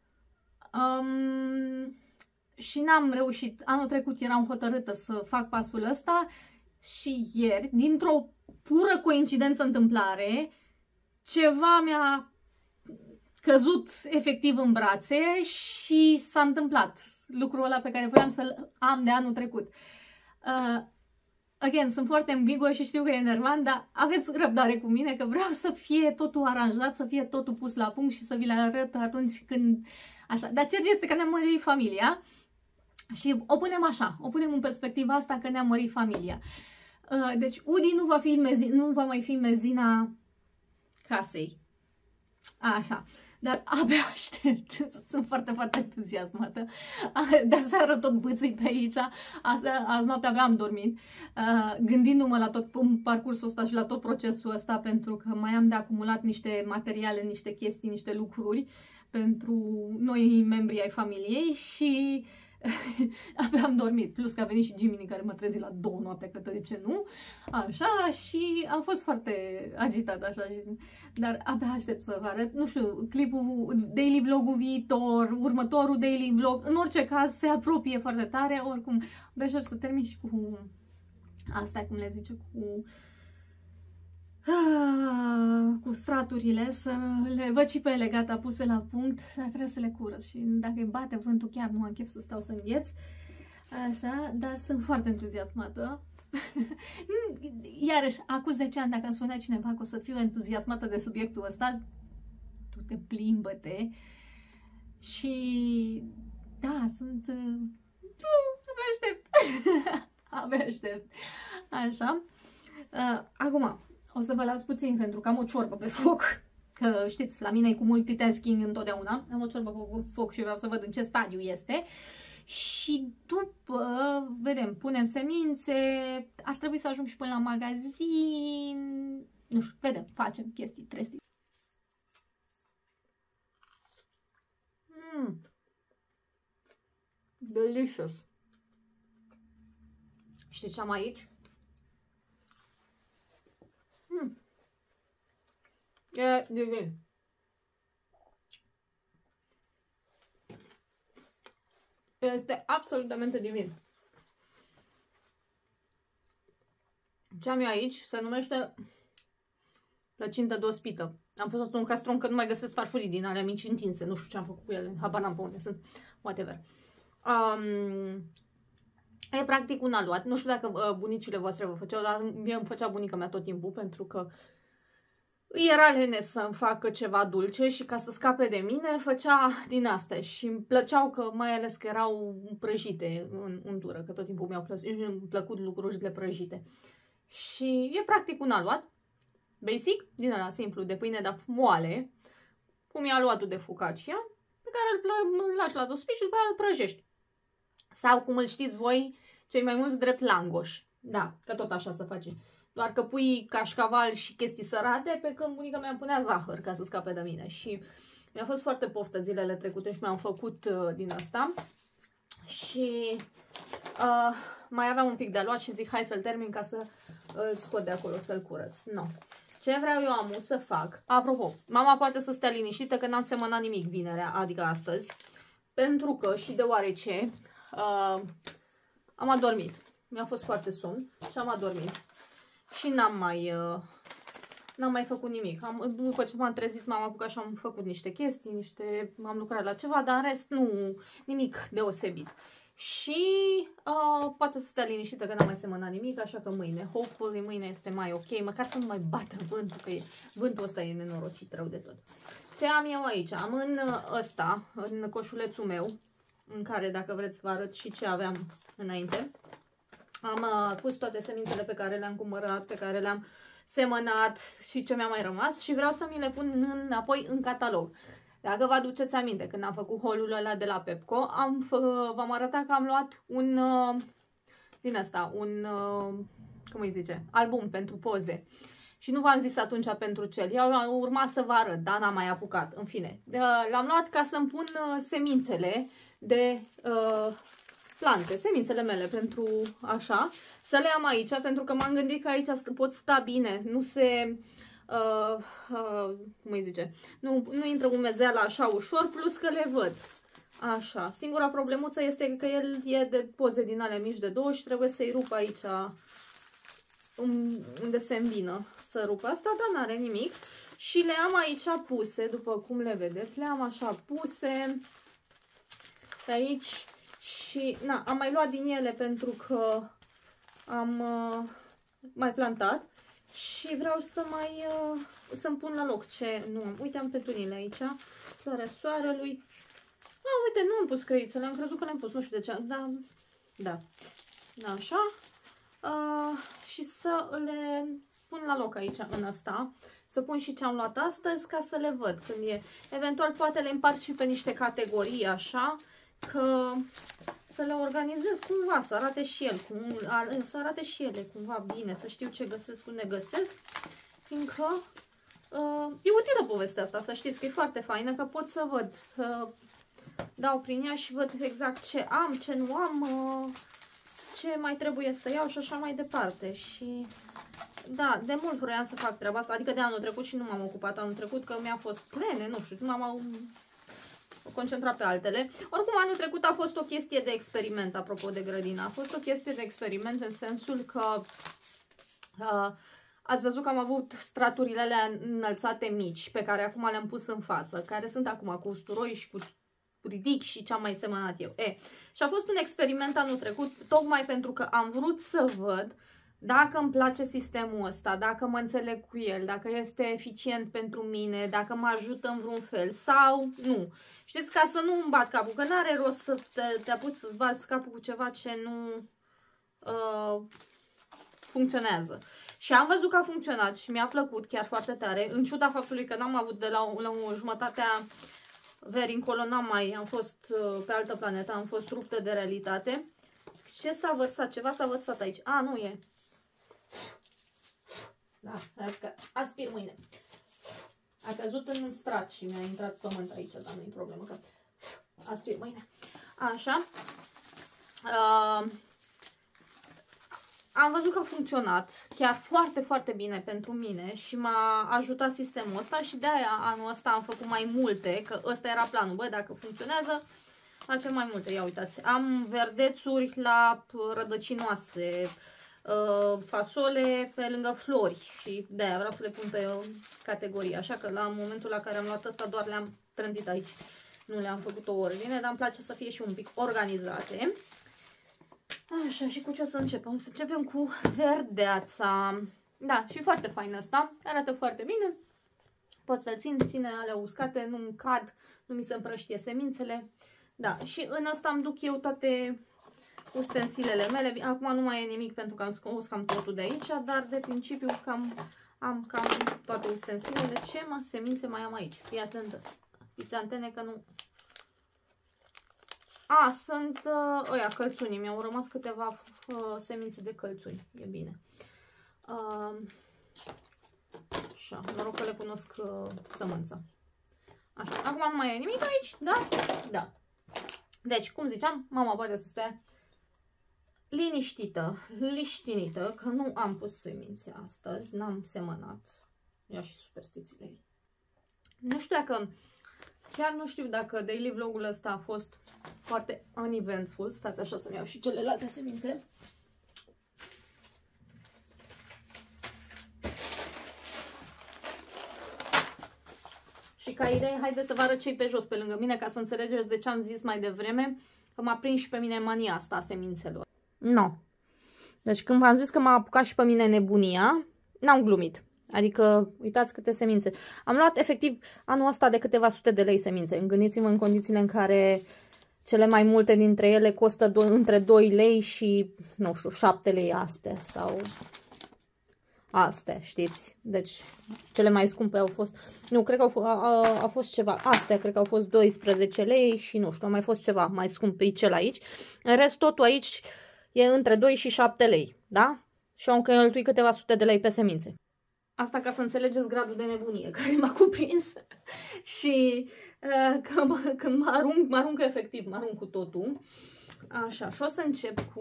um, și n-am reușit. Anul trecut eram hotărâtă să fac pasul ăsta și ieri, dintr-o pură coincidență întâmplare, ceva mi-a căzut efectiv în brațe și s-a întâmplat lucrul ăla pe care voiam să-l am de anul trecut. Uh, again, sunt foarte ambiguă și știu că e enervant, dar aveți răbdare cu mine că vreau să fie totul aranjat, să fie totul pus la punct și să vi le arăt atunci când... Așa. Dar cert este că ne-am mărit familia și o punem așa, o punem în perspectiva asta că ne-am mărit familia. Deci Udi nu va, fi mezi, nu va mai fi mezina casei. Așa. Dar abia aștept. Sunt foarte, foarte entuziasmată. De aseară tot bâții pe aici. Azi, azi noapte abia am dormit. Gândindu-mă la tot parcursul ăsta și la tot procesul ăsta, pentru că mai am de acumulat niște materiale, niște chestii, niște lucruri pentru noi membri ai familiei și abia am dormit. Plus că a venit și Jimmy care mă trezi la două noapte, că de ce nu? Așa, și am fost foarte agitată așa. Dar abia aștept să vă arăt. Nu știu, clipul, daily vlogul viitor, următorul daily vlog, în orice caz se apropie foarte tare. Oricum, abia aștept să termin și cu asta, cum le zice, cu cu straturile, să le văd și pe ele gata puse la punct, dar trebuie să le curăț și dacă îi bate vântul chiar nu am chef să stau să îngheț. Așa, dar sunt foarte entuziasmată. Iarăși, acum zece ani, dacă îmi spunea cineva că o să fiu entuziasmată de subiectul ăsta, tu te plimbă-te. Și da, sunt... Abia aștept. Abia aștept. Așa. Acum, o să vă las puțin pentru că am o ciorbă pe foc. Că știți, la mine e cu multitasking întotdeauna. Am o ciorbă pe foc și vreau să văd în ce stadiu este. Și după, vedem, punem semințe, ar trebui să ajung și până la magazin. Nu știu, vedem, facem chestii, trestii. Mm. Delicious. Știți ce am aici? Mm. E divin. Este absolutamente divin. Ce am eu aici se numește plăcintă de ospită. Am pus un castron că nu mai găsesc farfurii din alea mici întinse. Nu știu ce am făcut cu ele. Habar n-am pe unde sunt. Whatever. Um, e practic un aluat. Nu știu dacă uh, bunicile voastre vă făceau, dar mie îmi făcea bunica mea tot timpul pentru că îi era lene să-mi facă ceva dulce și ca să scape de mine făcea din astea și îmi plăceau că mai ales că erau prăjite în untură, că tot timpul mi-au plă plăcut lucrurile prăjite. Și e practic un aluat, basic, din ăla simplu, de pâine, dar moale, cum e aluatul de focaccia, pe care îl lași la dospici și după aia îl prăjești. Sau cum îl știți voi, cei mai mulți drept langoș. Da, că tot așa se face. Doar că pui cașcaval și chestii sărate, pe când bunica mea îmi punea zahăr ca să scape de mine. Și mi-a fost foarte poftă zilele trecute și mi-am făcut uh, din asta. Și uh, mai aveam un pic de aluat și zic hai să-l termin ca să îl scot de acolo, să-l curăț. No. Ce vreau eu amu să fac? Apropo, mama poate să stea liniștită că n-am semănat nimic vinerea, adică astăzi. Pentru că și deoarece uh, am adormit. Mi-a fost foarte somn și am adormit. Și n-am mai, uh, n-am mai făcut nimic. Am, după ce m-am trezit, m-am apucat și am făcut niște chestii, niște, m-am lucrat la ceva, dar în rest nu, nimic deosebit. Și uh, poate să stea liniștită că n-am mai semănat nimic, așa că mâine, hopefully mâine este mai ok, măcar să nu mai bată vântul, că e, vântul ăsta e nenorocit rău de tot. Ce am eu aici? Am în ăsta, în coșulețul meu, în care, dacă vreți, vă arăt și ce aveam înainte. Am uh, pus toate semințele pe care le-am cumpărat, pe care le-am semănat și ce mi-a mai rămas și vreau să mi le pun înapoi în catalog. Dacă vă aduceți aminte, când am făcut haul ăla de la Pepco, am v-am arătat că am luat un, uh, din asta, un, uh, cum îi zice, album pentru poze. Și nu v-am zis atunci pentru ce. Eu urma să vă arăt, dar n-am mai apucat. În fine, l-am luat ca să-mi pun uh, semințele de... Uh, plante, semințele mele pentru așa, să le am aici, pentru că m-am gândit că aici pot sta bine, nu se, uh, uh, cum îi zice, nu, nu intră umezeala așa ușor, plus că le văd. Așa, singura problemuță este că el e de poze din alea mici de două și trebuie să-i rup aici unde se îmbină să rup asta, dar n-are nimic. Și le am aici puse, după cum le vedeți, le am așa puse pe aici. Și na, am mai luat din ele pentru că am uh, mai plantat și vreau să mai uh, să-mi pun la loc ce nu am. Uite, am petunile aici, floarea soarelui. Ah, uite, nu am pus crăițele, am crezut că le-am pus, nu știu de ce, da, da, da, așa. Uh, și să le pun la loc aici, în asta, să pun și ce am luat astăzi, ca să le văd când e. Eventual, poate le împart și pe niște categorii, așa, că să le organizez cumva, să arate și el, cum, să arate și ele cumva bine, să știu ce găsesc, unde găsesc, fiindcă uh, e utilă povestea asta, să știți că e foarte faină, că pot să văd, să dau prin ea și văd exact ce am, ce nu am, uh, ce mai trebuie să iau și așa mai departe. Și da, de mult vroiam să fac treaba asta, adică de anul trecut și nu m-am ocupat anul trecut, că mi-a fost plene, nu știu, m-am concentrat pe altele. Oricum, anul trecut a fost o chestie de experiment, apropo de grădina. A fost o chestie de experiment în sensul că uh, ați văzut că am avut straturile alea înălțate mici, pe care acum le-am pus în față, care sunt acum cu usturoi și cu ridic și ce am mai semănat eu. E, și a fost un experiment anul trecut, tocmai pentru că am vrut să văd dacă îmi place sistemul ăsta, dacă mă înțeleg cu el, dacă este eficient pentru mine, dacă mă ajută în vreun fel sau nu. Știți, ca să nu îmi bat capul, că n-are rost să te, te apuci să-ți bați capul cu ceva ce nu uh, funcționează. Și am văzut că a funcționat și mi-a plăcut chiar foarte tare, în ciuda faptului că n-am avut de la, la o jumătatea verii încolo, n-am mai, am fost uh, pe altă planetă, am fost ruptă de realitate. Ce s-a vărsat? Ceva s-a vărsat aici. A, nu e. Da, că aspir mâine. A căzut în strat și mi-a intrat pământ aici, dar nu e problemă, că aspir mâine. Așa. Uh, am văzut că a funcționat chiar foarte, foarte bine pentru mine și m-a ajutat sistemul ăsta și de-aia anul ăsta am făcut mai multe, că ăsta era planul, bă, dacă funcționează, facem mai multe. Ia uitați, am verdețuri la rădăcinoase, fasole pe lângă flori și de-aia vreau să le pun pe categorie, așa că la momentul la care am luat ăsta doar le-am trântit aici, nu le-am făcut o ordine, dar îmi place să fie și un pic organizate. Așa, și cu ce o să începem? O să începem cu verdeața. Da, și foarte fain asta, arată foarte bine, pot să-l țin, ține alea uscate, nu-mi cad, nu mi se împrăștie semințele. Da, și în asta îmi duc eu toate ustensilele mele. Acum nu mai e nimic pentru că am scos cam totul de aici, dar de principiu cam, am cam toate ustensilele. Ce mă, semințe mai am aici? Fii atentă. Fiți antene că nu... A, sunt uh, ăia, călțunii. Mi-au rămas câteva uh, semințe de călțuni. E bine. Uh, așa, noroc că le cunosc uh, sămânța. Așa, acum nu mai e nimic aici, da? Da. Deci, cum ziceam, mama poate să stea liniștită, liștinită, că nu am pus semințe astăzi, n-am semănat. Ia și superstițiile ei. Nu știu dacă, chiar nu știu dacă daily vlogul ăsta a fost foarte uneventful. Stați așa să-mi iau și celelalte semințe. Și ca idee, haideți să vă arăt ce-i pe jos pe lângă mine, ca să înțelegeți de ce am zis mai devreme, că m-a prins și pe mine mania asta a semințelor. No. Deci când v-am zis că m-a apucat și pe mine nebunia, n-am glumit. Adică, uitați câte semințe. Am luat efectiv anul ăsta de câteva sute de lei semințe. Gândiți-vă în condițiile în care cele mai multe dintre ele costă între doi lei și, nu știu, șapte lei astea sau... Astea, știți? Deci, cele mai scumpe au fost... Nu, cred că au, a, a, a fost ceva... Astea, cred că au fost doisprezece lei și nu știu, a mai fost ceva mai scump pe cel aici. În rest, totul aici e între doi și șapte lei, da? Și am cheltuit câteva sute de lei pe semințe. Asta ca să înțelegeți gradul de nebunie care m-a cuprins. Și uh, când mă arunc, mă arunc efectiv, mă arunc cu totul. Așa, și o să încep cu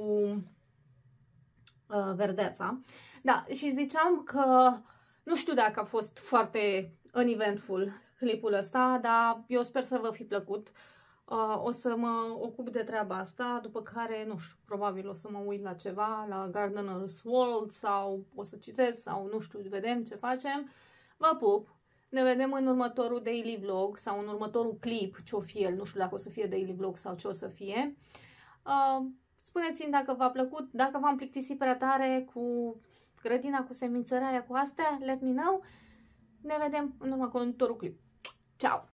uh, verdeața. Da, și ziceam că nu știu dacă a fost foarte uneventful clipul ăsta, dar eu sper să vă fi plăcut. Uh, o să mă ocup de treaba asta, după care, nu știu, probabil o să mă uit la ceva, la Gardener's World sau o să citesc sau nu știu, vedem ce facem. Vă pup! Ne vedem în următorul daily vlog sau în următorul clip, ce o fie el, nu știu dacă o să fie daily vlog sau ce o să fie. Uh, spuneți-mi dacă v-a plăcut, dacă v-am plictisit prea tare cu grădina, cu semințăraia, cu astea, let me know. Ne vedem în următorul clip. Ciao!